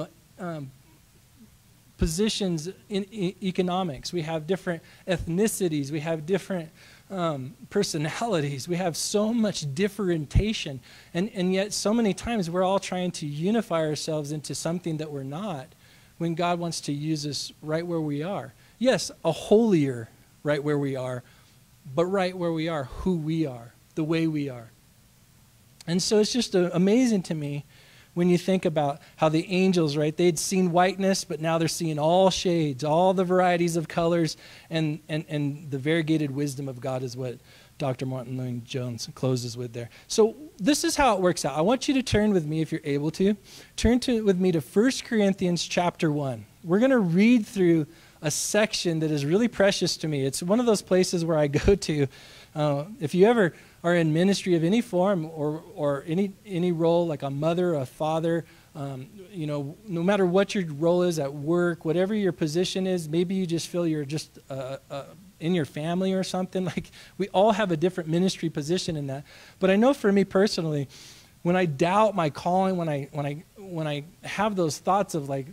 positions in economics. We have different ethnicities. We have different personalities. We have so much differentiation, and yet so many times we're all trying to unify ourselves into something that we're not, when God wants to use us right where we are. Yes, a holier right where we are, but right where we are, who we are, the way we are. And so it's just amazing to me when you think about how the angels, right, they'd seen whiteness, but now they're seeing all shades, all the varieties of colors, and the variegated wisdom of God is what Dr. Martin Lloyd-Jones closes with there. So this is how it works out. I want you to turn with me, if you're able to, with me to 1 Corinthians chapter 1. We're going to read through a section that is really precious to me. It's one of those places where I go to. If you ever are in ministry of any form or any role, like a mother, a father, no matter what your role is at work, whatever your position is, maybe you just feel you're just in your family or something. Like, we all have a different ministry position in that. But I know for me personally, when I doubt my calling, when I have those thoughts of like,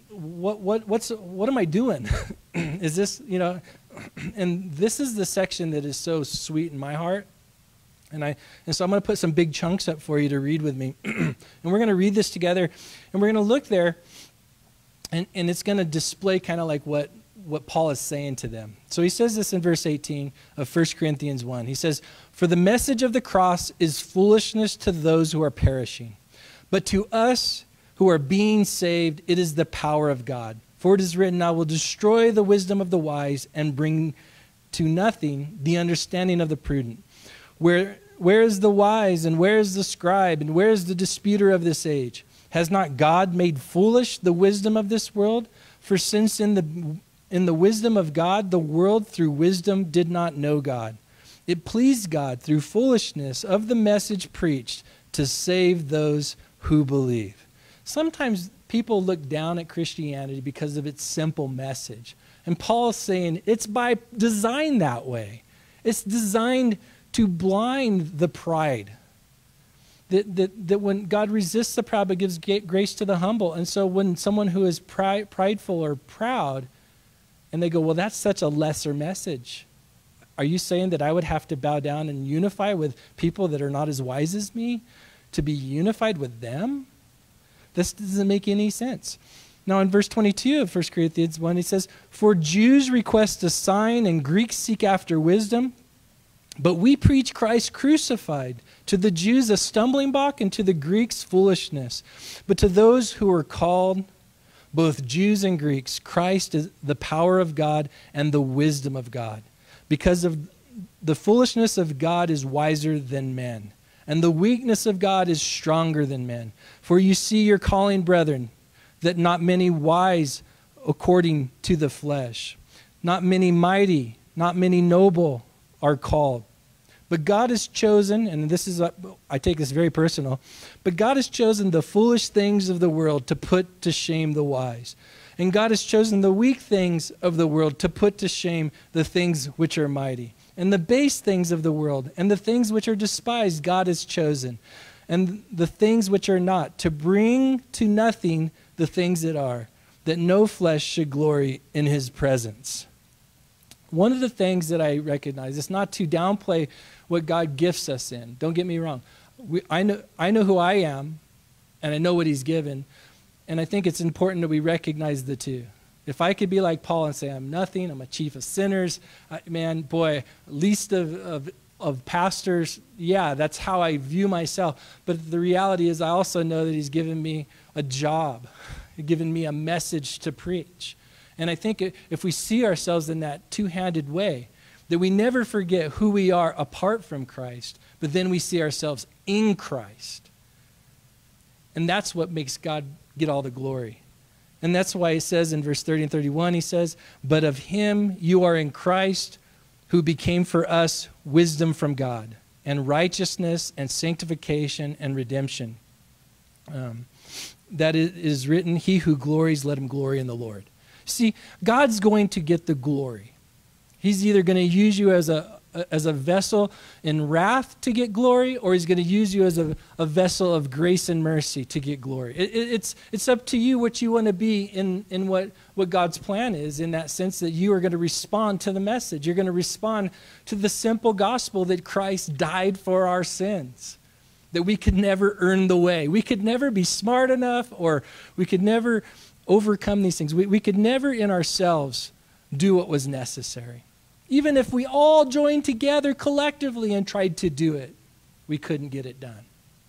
what am I doing? Is this, and this is the section that is so sweet in my heart. And so I'm going to put some big chunks up for you to read with me. And we're going to read this together, and we're going to look there, and it's going to display kind of like what Paul is saying to them. So he says this in verse 18 of 1 Corinthians 1. He says, "For the message of the cross is foolishness to those who are perishing, but to us who are being saved, it is the power of God. For it is written, I will destroy the wisdom of the wise and bring to nothing the understanding of the prudent. Where is the wise, and where is the scribe, and where is the disputer of this age? Has not God made foolish the wisdom of this world? For since in the wisdom of God, the world through wisdom did not know God, it pleased God through foolishness of the message preached to save those who believe." Sometimes people look down at Christianity because of its simple message. And Paul's saying it's by design that way. It's designed to blind the pride. That when God resists the proud but gives grace to the humble. And so when someone who is prideful or proud And they go, well, that's such a lesser message. Are you saying that I would have to bow down and unify with people that are not as wise as me to be unified with them? This doesn't make any sense. Now in verse 22 of 1 Corinthians 1, he says, for Jews request a sign and Greeks seek after wisdom, but we preach Christ crucified. To the Jews a stumbling block and to the Greeks foolishness. But to those who are called, both Jews and Greeks, Christ is the power of God and the wisdom of God. Because of the foolishness of God is wiser than men, and the weakness of God is stronger than men. For you see your calling, brethren, that not many wise according to the flesh, not many mighty, not many noble are called. But God has chosen, and this is, I take this very personal, but God has chosen the foolish things of the world to put to shame the wise. And God has chosen the weak things of the world to put to shame the things which are mighty. And the base things of the world and the things which are despised God has chosen. And the things which are not, to bring to nothing the things that are, that no flesh should glory in his presence. One of the things that I recognize is not to downplay what God gifts us in. Don't get me wrong. I know who I am, and I know what he's given, and I think it's important that we recognize the two. If I could be like Paul and say, I'm nothing, I'm a chief of sinners, least of pastors, yeah, that's how I view myself. But the reality is I also know that he's given me a job, given me a message to preach. And I think if we see ourselves in that two-handed way, that we never forget who we are apart from Christ, but then we see ourselves in Christ. And that's what makes God get all the glory. And that's why it says in verse 30 and 31, he says, but of him you are in Christ, who became for us wisdom from God, and righteousness and sanctification and redemption. That it is written, he who glories, let him glory in the Lord. See, God's going to get the glory. He's either going to use you as a vessel in wrath to get glory, or he's going to use you as a vessel of grace and mercy to get glory. It's up to you what you want to be in what God's plan is, in that sense that you are going to respond to the message. You're going to respond to the simple gospel that Christ died for our sins, that we could never earn the way. We could never be smart enough, or we could never overcome these things. We could never in ourselves do what was necessary. Even if we all joined together collectively and tried to do it, we couldn't get it done.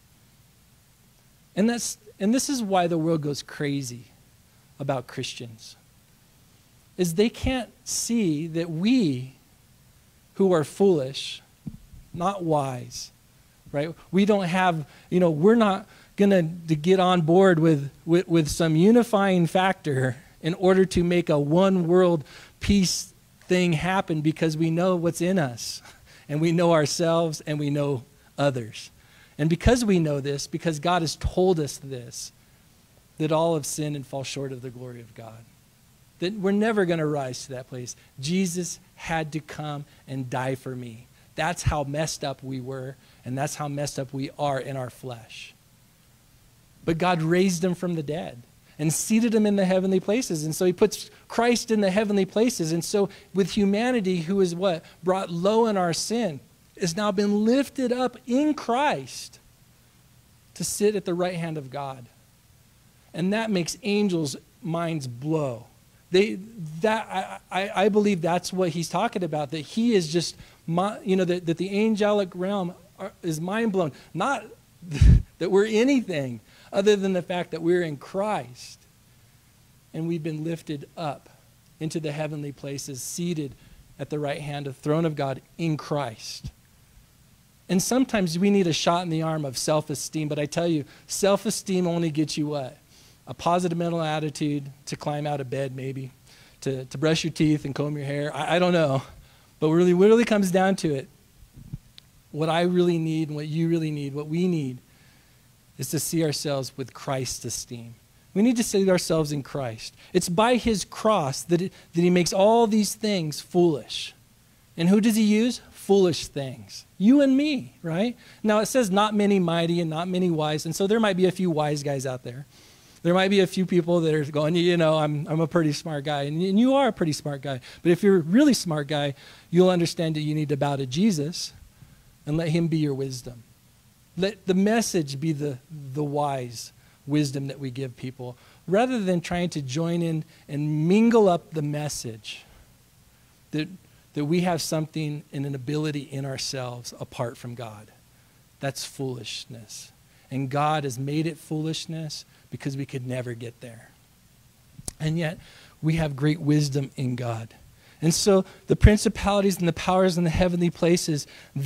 And this is why the world goes crazy about Christians, is they can't see that we who are foolish, not wise, right? We don't have, we're not going to get on board with some unifying factor in order to make a one world peace thing happen, because we know what's in us, and we know ourselves, and we know others. And because we know this, because God has told us this, that all have sinned and fall short of the glory of God, that we're never going to rise to that place. Jesus had to come and die for me. That's how messed up we were, and that's how messed up we are in our flesh. But God raised him from the dead and seated him in the heavenly places. And so he puts Christ in the heavenly places. And so with humanity, who is what? Brought low in our sin, has now been lifted up in Christ to sit at the right hand of God. And that makes angels' minds blow. I believe that's what he's talking about, that he is just, that the angelic realm is mind blown. Not that we're anything other than the fact that we're in Christ, and we've been lifted up into the heavenly places, seated at the right hand of the throne of God in Christ. And sometimes we need a shot in the arm of self-esteem, but I tell you, self-esteem only gets you what? A positive mental attitude to climb out of bed, maybe, to brush your teeth and comb your hair. I don't know. But what really comes down to it, what I really need and what you really need, what we need, is to see ourselves with Christ's esteem. We need to see ourselves in Christ. It's by his cross that he makes all these things foolish. And who does he use? Foolish things. You and me, right? Now it says not many mighty and not many wise, and so there might be a few wise guys out there. There might be a few people that are going, I'm a pretty smart guy. And you are a pretty smart guy. But if you're a really smart guy, you'll understand that you need to bow to Jesus and let him be your wisdom. Let the message be the wise wisdom that we give people, rather than trying to join in and mingle up the message that we have something and an ability in ourselves apart from God. That's foolishness. And God has made it foolishness because we could never get there. And yet, we have great wisdom in God. And so the principalities and the powers in the heavenly places,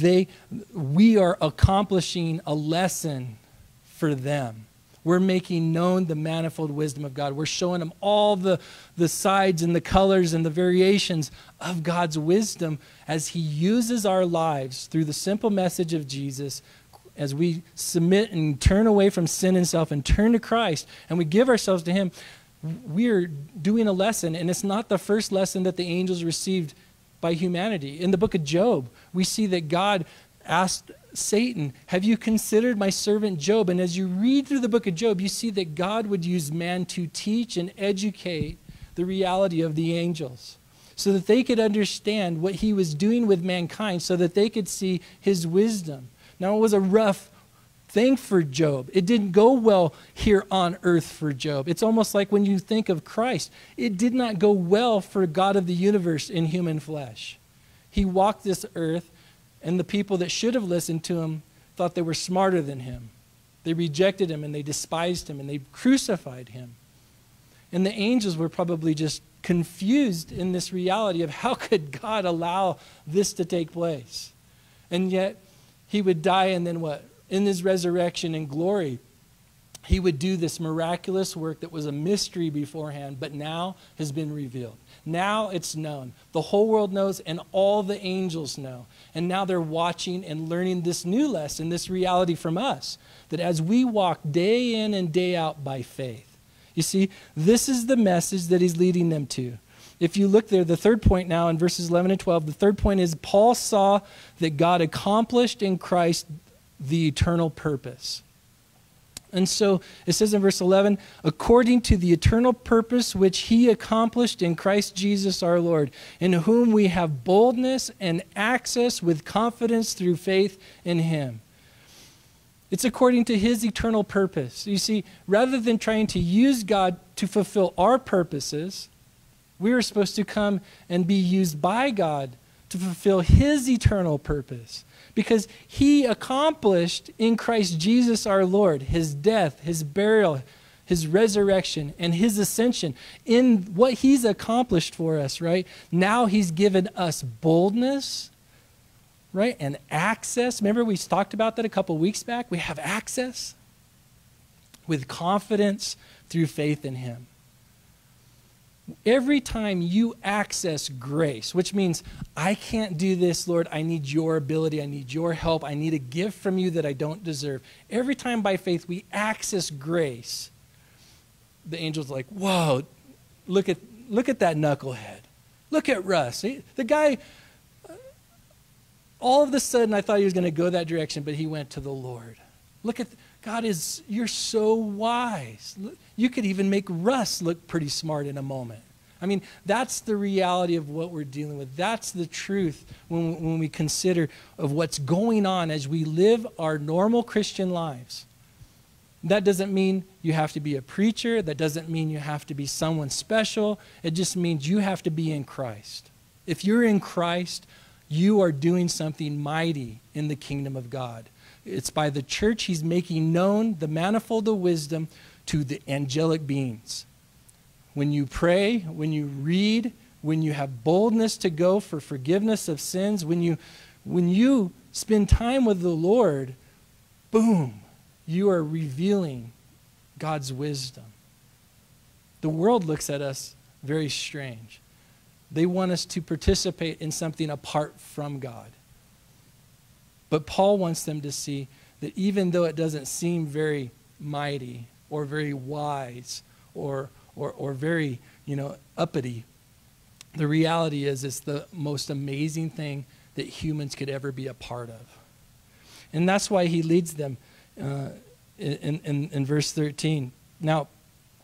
we are accomplishing a lesson for them. We're making known the manifold wisdom of God. We're showing them all the sides and the colors and the variations of God's wisdom as he uses our lives through the simple message of Jesus. As we submit and turn away from sin and self and turn to Christ and we give ourselves to him, we're doing a lesson, and it's not the first lesson that the angels received by humanity. In the book of Job, we see that God asked Satan, have you considered my servant Job? And as you read through the book of Job, you see that God would use man to teach and educate the reality of the angels so that they could understand what he was doing with mankind, so that they could see his wisdom. Now, it was a rough thing for Job. It didn't go well here on earth for Job. It's almost like when you think of Christ, it did not go well for God of the universe in human flesh. He walked this earth, and the people that should have listened to him thought they were smarter than him. They rejected him, and they despised him, and they crucified him. And the angels were probably just confused in this reality of how could God allow this to take place? And yet, he would die, and then what? In his resurrection and glory, he would do this miraculous work that was a mystery beforehand, but now has been revealed. Now it's known. The whole world knows, and all the angels know. And now they're watching and learning this new lesson, this reality from us, that as we walk day in and day out by faith, you see, this is the message that he's leading them to. If you look there, the third point now in verses 11 and 12, the third point is Paul saw that God accomplished in Christ the eternal purpose. And so it says in verse 11, according to the eternal purpose which he accomplished in Christ Jesus our Lord, in whom we have boldness and access with confidence through faith in him. It's according to his eternal purpose. You see, rather than trying to use God to fulfill our purposes, we are supposed to come and be used by God to fulfill his eternal purpose. Because he accomplished in Christ Jesus our Lord his death, his burial, his resurrection, and his ascension. In what he's accomplished for us, right? Now he's given us boldness, right? And access. Remember we talked about that a couple weeks back? We have access with confidence through faith in him. Every time you access grace, which means I can't do this, Lord, I need your ability, I need your help, I need a gift from you that I don't deserve. Every time by faith we access grace, the angel's like, whoa, look at that knucklehead. Look at Russ. The guy, all of a sudden I thought he was going to go that direction, but he went to the Lord. Look at God you're so wise. You could even make Russ look pretty smart in a moment. I mean, that's the reality of what we're dealing with. That's the truth when we consider of what's going on as we live our normal Christian lives. That doesn't mean you have to be a preacher. That doesn't mean you have to be someone special. It just means you have to be in Christ. If you're in Christ, you are doing something mighty in the kingdom of God. It's by the church he's making known the manifold of wisdom to the angelic beings. When you pray, when you read, when you have boldness to go for forgiveness of sins, when you spend time with the Lord, boom, you are revealing God's wisdom. The world looks at us very strange. They want us to participate in something apart from God. But Paul wants them to see that even though it doesn't seem very mighty or very wise or very, uppity, the reality is it's the most amazing thing that humans could ever be a part of. And that's why he leads them in verse 13. Now,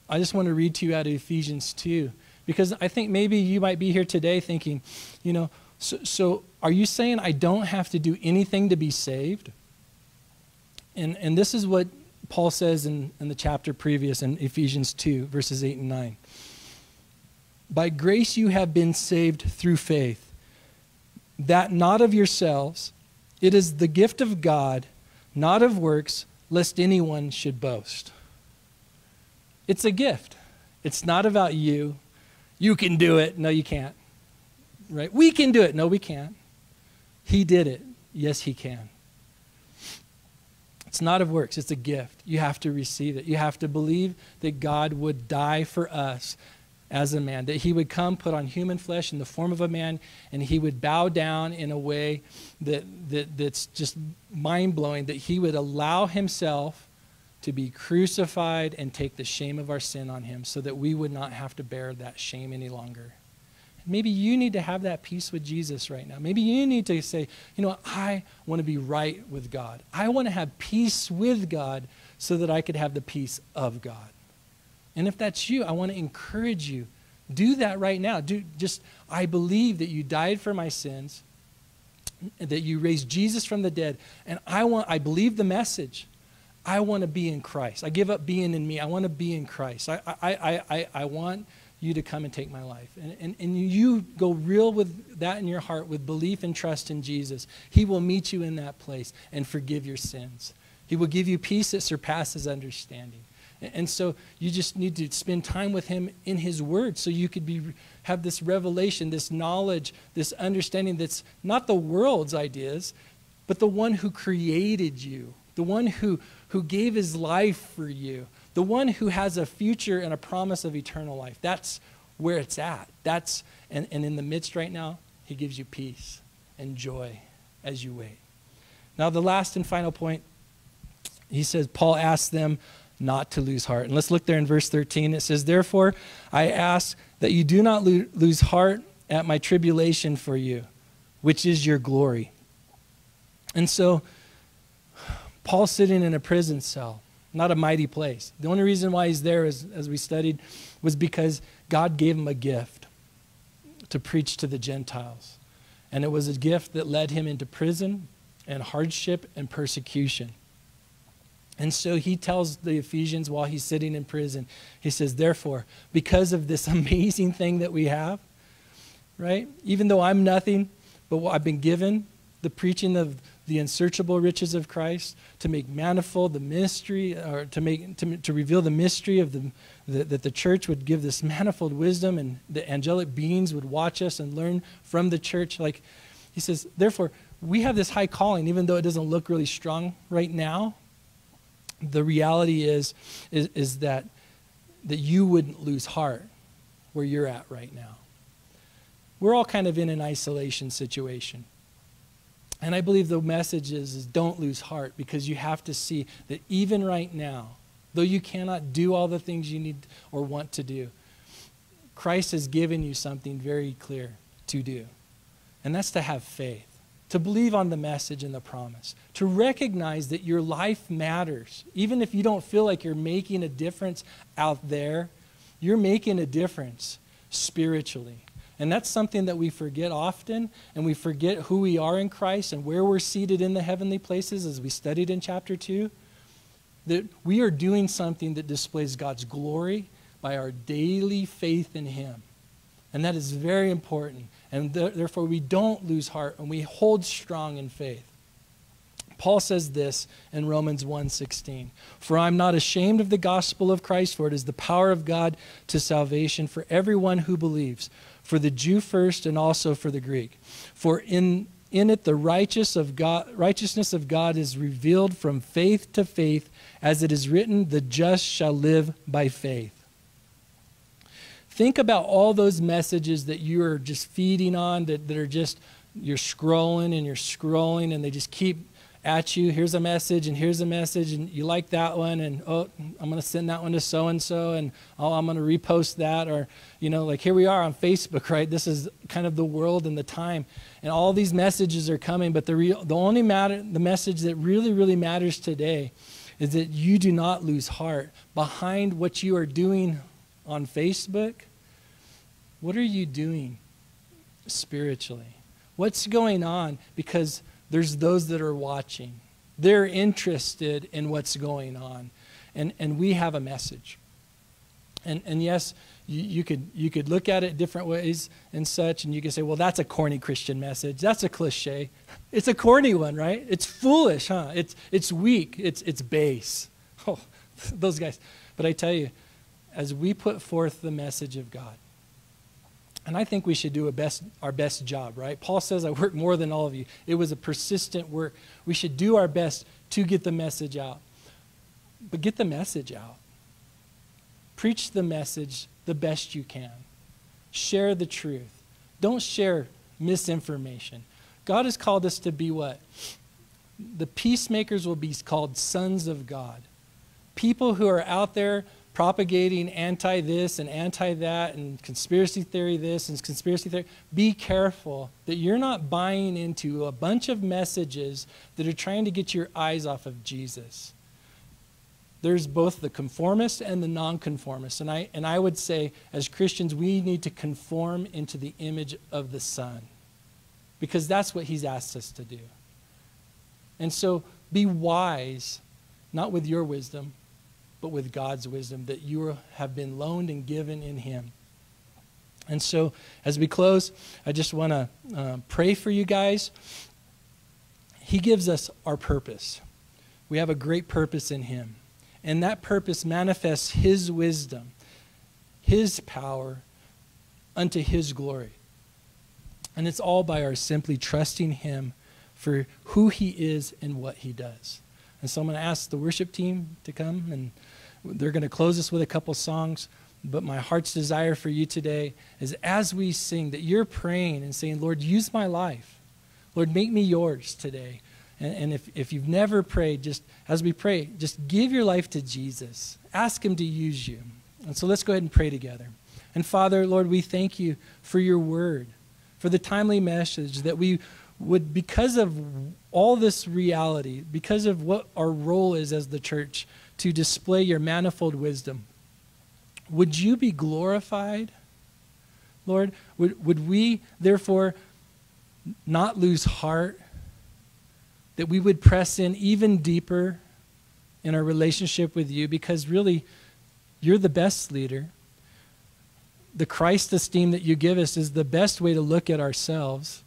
I just want to read to you out of Ephesians 2, because I think maybe you might be here today thinking, so are you saying I don't have to do anything to be saved? And this is what Paul says in the chapter previous in Ephesians 2, verses 8 and 9. By grace you have been saved through faith, that not of yourselves, it is the gift of God, not of works, lest anyone should boast. It's a gift. It's not about you. You can do it. No, you can't. Right? We can do it. No, we can't. He did it. Yes, he can. It's not of works. It's a gift. You have to receive it. You have to believe that God would die for us as a man, that he would come, put on human flesh in the form of a man, and he would bow down in a way that's just mind-blowing, that he would allow himself to be crucified and take the shame of our sin on him so that we would not have to bear that shame any longer. Maybe you need to have that peace with Jesus right now. Maybe you need to say, I want to be right with God. I want to have peace with God so that I could have the peace of God. And if that's you, I want to encourage you. Do that right now. I believe that you died for my sins, that you raised Jesus from the dead, and I believe the message. I want to be in Christ. I give up being in me. I want to be in Christ. I want you to come and take my life. And you go real with that in your heart, with belief and trust in Jesus. He will meet you in that place and forgive your sins. He will give you peace that surpasses understanding. And so you just need to spend time with him in his word so you could have this revelation, this knowledge, this understanding that's not the world's ideas, but the one who created you, the one who gave his life for you, the one who has a future and a promise of eternal life. That's where it's at. And in the midst right now, he gives you peace and joy as you wait. Now the last and final point, he says, Paul asks them not to lose heart. And let's look there in verse 13. It says, therefore, I ask that you do not lose heart at my tribulation for you, which is your glory. And so, Paul's sitting in a prison cell, not a mighty place. The only reason why he's there, as we studied, was because God gave him a gift to preach to the Gentiles. And it was a gift that led him into prison and hardship and persecution. And so he tells the Ephesians while he's sitting in prison, he says, therefore, because of this amazing thing that we have, right? Even though I'm nothing, but I've been given the preaching of the unsearchable riches of Christ, to make manifold the mystery, or to reveal the mystery of that the church would give this manifold wisdom, and the angelic beings would watch us and learn from the church. Like he says, therefore, we have this high calling, even though it doesn't look really strong right now. The reality is that you wouldn't lose heart where you're at right now. We're all kind of in an isolation situation. And I believe the message is don't lose heart, because you have to see that even right now, though you cannot do all the things you need or want to do, Christ has given you something very clear to do. And that's to have faith, to believe on the message and the promise, to recognize that your life matters. Even if you don't feel like you're making a difference out there, you're making a difference spiritually. And that's something that we forget often, and we forget who we are in Christ and where we're seated in the heavenly places, as we studied in chapter 2, that we are doing something that displays God's glory by our daily faith in him. And that is very important. And therefore we don't lose heart, and we hold strong in faith. Paul says this in Romans 1:16, for I'm not ashamed of the gospel of Christ, for it is the power of God to salvation for everyone who believes, for the Jew first and also for the Greek. For in it the righteousness of God is revealed from faith to faith, as it is written, the just shall live by faith. Think about all those messages that you are just feeding on, that are just, you're scrolling and they just keep at you. Here's a message and here's a message, and you like that one, and oh, I'm going to send that one to so-and-so, and oh, I'm going to repost that. Or, like here we are on Facebook, right? This is kind of the world and the time, and all these messages are coming, but the message that really, really matters today is that you do not lose heart. Behind what you are doing on Facebook, what are you doing spiritually? What's going on? Because there's those that are watching. They're interested in what's going on. And we have a message. And yes, you could look at it different ways and such, and you could say, well, that's a corny Christian message. That's a cliche. It's a corny one, right? It's foolish, huh? It's weak. It's base. Oh, those guys. But I tell you, as we put forth the message of God, and I think we should do our best job, right? Paul says, I work more than all of you. It was a persistent work. We should do our best to get the message out. But get the message out. Preach the message the best you can. Share the truth. Don't share misinformation. God has called us to be what? The peacemakers will be called sons of God. People who are out there propagating anti-this and anti-that and conspiracy theory this and conspiracy theory. Be careful that you're not buying into a bunch of messages that are trying to get your eyes off of Jesus. There's both the conformist and the nonconformist. And I would say, as Christians, we need to conform into the image of the Son, because that's what he's asked us to do. And so be wise, not with your wisdom, but with God's wisdom that you have been loaned and given in him. And so as we close, I just want to pray for you guys. He gives us our purpose. We have a great purpose in him. And that purpose manifests his wisdom, his power unto his glory. And it's all by our simply trusting him for who he is and what he does. And so I'm going to ask the worship team to come, and they're going to close us with a couple songs. But my heart's desire for you today is, as we sing, that you're praying and saying, Lord, use my life. Lord, make me yours today. And if you've never prayed, just as we pray, just give your life to Jesus. Ask him to use you. And so let's go ahead and pray together. And Father, Lord, we thank you for your word, for the timely message that we would, because of all this reality, because of what our role is as the church, to display your manifold wisdom. Would you be glorified, Lord? Would we, therefore, not lose heart? That we would press in even deeper in our relationship with you, because really, you're the best leader. The Christ esteem that you give us is the best way to look at ourselves.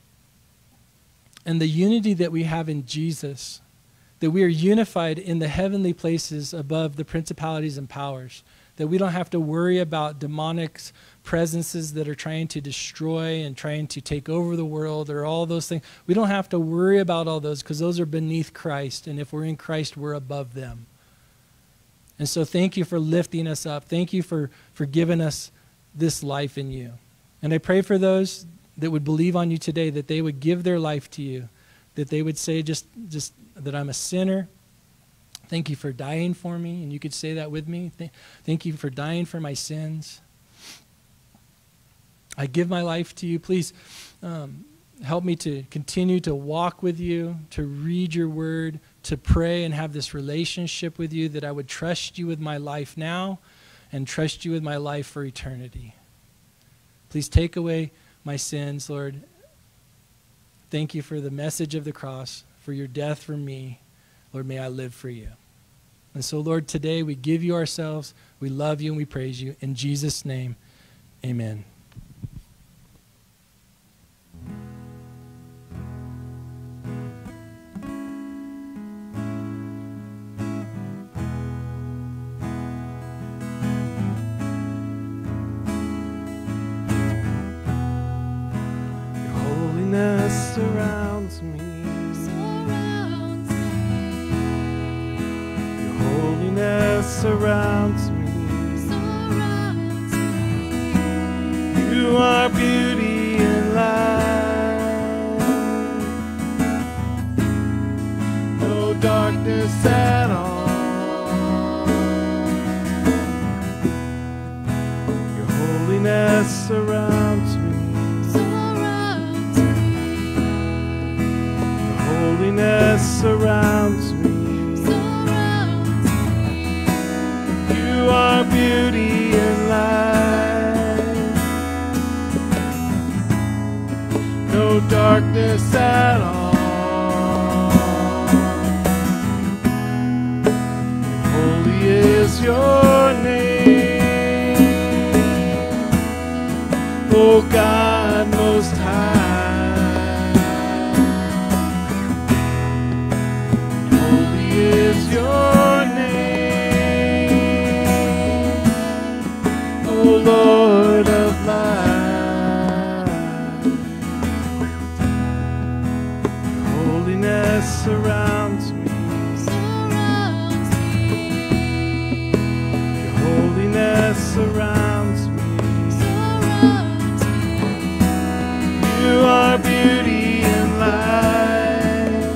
And the unity that we have in Jesus, that we are unified in the heavenly places above the principalities and powers, that we don't have to worry about demonic presences that are trying to destroy and trying to take over the world or all those things. We don't have to worry about all those, because those are beneath Christ, and if we're in Christ, we're above them. And so thank you for lifting us up. Thank you for giving us this life in you. And I pray for those that would believe on you today, that they would give their life to you, that they would say just that I'm a sinner. Thank you for dying for me, and you could say that with me. Thank you for dying for my sins. I give my life to you. Please help me to continue to walk with you, to read your word, to pray and have this relationship with you, that I would trust you with my life now and trust you with my life for eternity. Please take away my sins, Lord. Thank you for the message of the cross, for your death for me. Lord, may I live for you. And so, Lord, today we give you ourselves. We love you and we praise you. In Jesus' name, amen. Surrounds me. Your holiness surrounds me. You are beauty and light. No darkness at all. Your holiness surrounds me. Holiness surrounds me. are beauty and light. No darkness at all. Holy is your name, O God Most High. Holy is your name, O Lord of light. Holiness surrounds me. Your holiness surrounds me. You are beauty and light.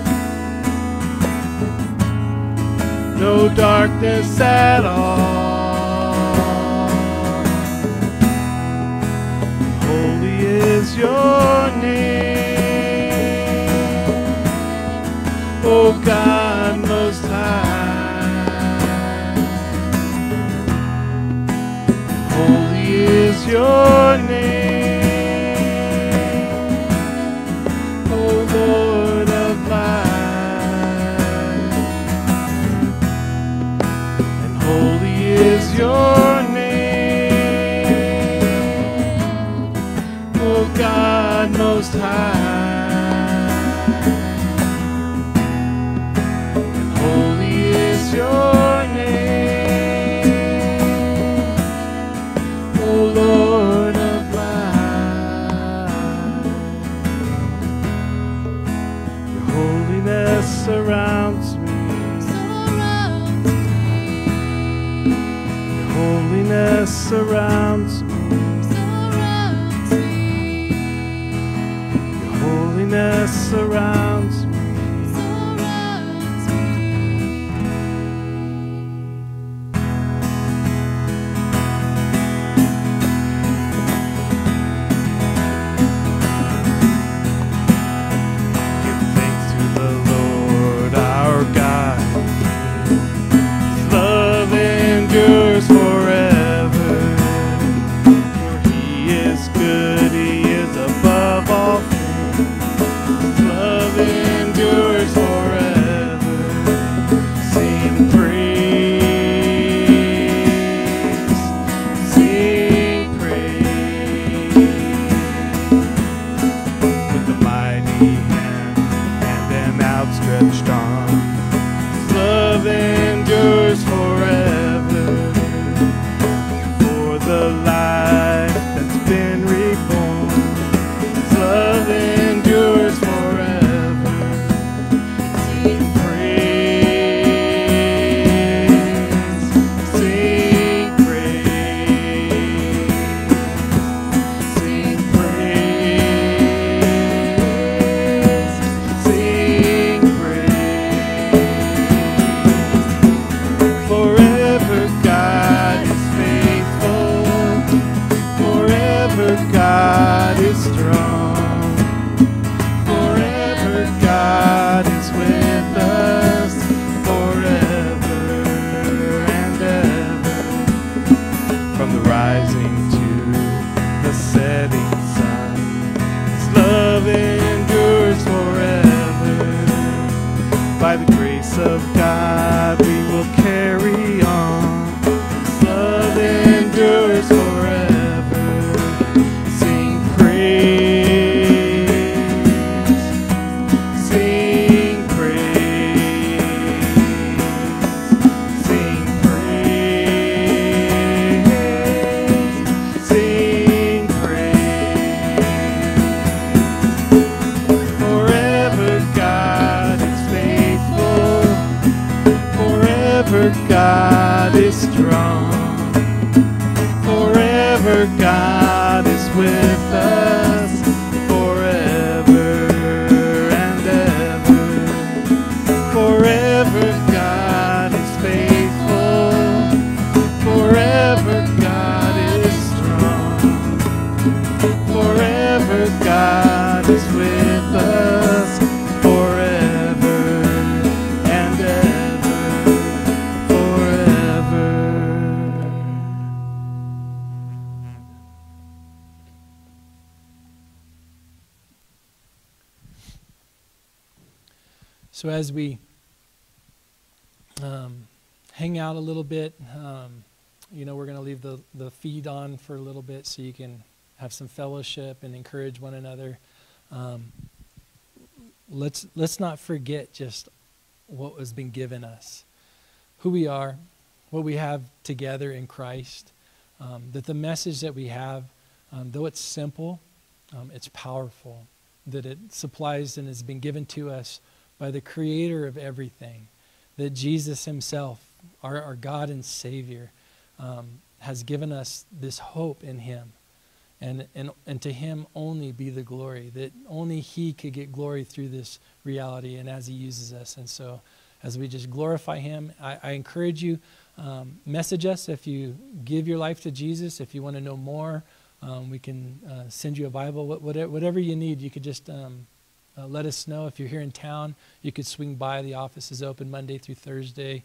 No darkness at all. Holy is your name, O God Most High. Holy is your name, O Lord of light. And holy is your name, O God Most High. And holy is your name, O Lord of light. Your holiness surrounds me. Your holiness surrounds me. Your holiness surrounds me. Give thanks to the Lord our God. His love endures forever. For He is good, He is above all things. His love endures forever. Sing praise, sing praise. With a mighty hand and an outstretched arm. His love endures forever. For the life that's been reborn. His love endures forever. Sing praise, sing praise, sing praise, sing praise. Forever God is faithful. Forever God is strong. Forever God is with us. Forever and ever. From the rising to the setting sun, His love endures forever. By the grace of God we will carry on. His love endures forever. Sing praise, sing praise, sing praise, sing praise. Forever God is faithful. Forever God is strong. Forever God is with us. Forever and ever. Forever God is faithful. Forever God is strong. Forever God is with us. Forever and ever. Forever. So as we hang out a little bit, we're going to leave the feed on for a little bit so you can have some fellowship and encourage one another. Let's not forget just what has been given us, who we are, what we have together in Christ, that the message that we have, though it's simple, it's powerful, that it supplies and has been given to us by the creator of everything, that Jesus himself, our God and Savior, has given us this hope in him. And to him only be the glory, that only he could get glory through this reality and as he uses us. And so as we just glorify him, I encourage you, message us if you give your life to Jesus. If you want to know more, we can send you a Bible. Whatever you need, you could just let us know. If you're here in town, you could swing by. The office is open Monday through Thursday,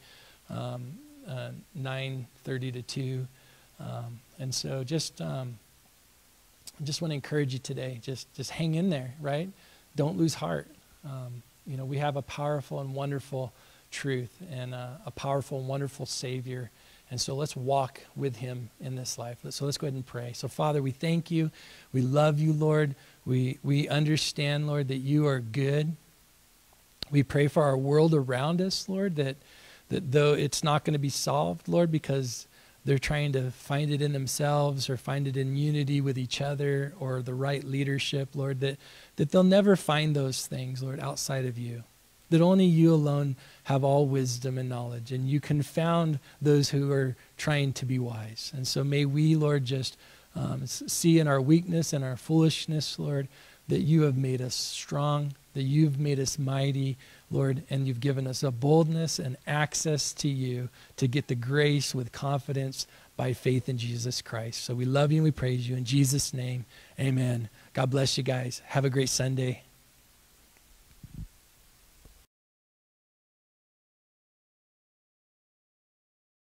9:30 to 2. And so just want to encourage you today. Just hang in there, right? Don't lose heart. We have a powerful and wonderful truth and a powerful and wonderful Savior. And so let's walk with him in this life. So let's go ahead and pray. So Father, we thank you. We love you, Lord. We understand, Lord, that you are good. We pray for our world around us, Lord, that though it's not going to be solved, Lord, because they're trying to find it in themselves or find it in unity with each other or the right leadership, Lord, that they'll never find those things, Lord, outside of you. That only you alone have all wisdom and knowledge, and you confound those who are trying to be wise. And so may we, Lord, just see in our weakness and our foolishness, Lord, that you have made us strong, that you've made us mighty, Lord, and you've given us a boldness and access to you to get the grace with confidence by faith in Jesus Christ. So we love you and we praise you. In Jesus' name, amen. God bless you guys. Have a great Sunday.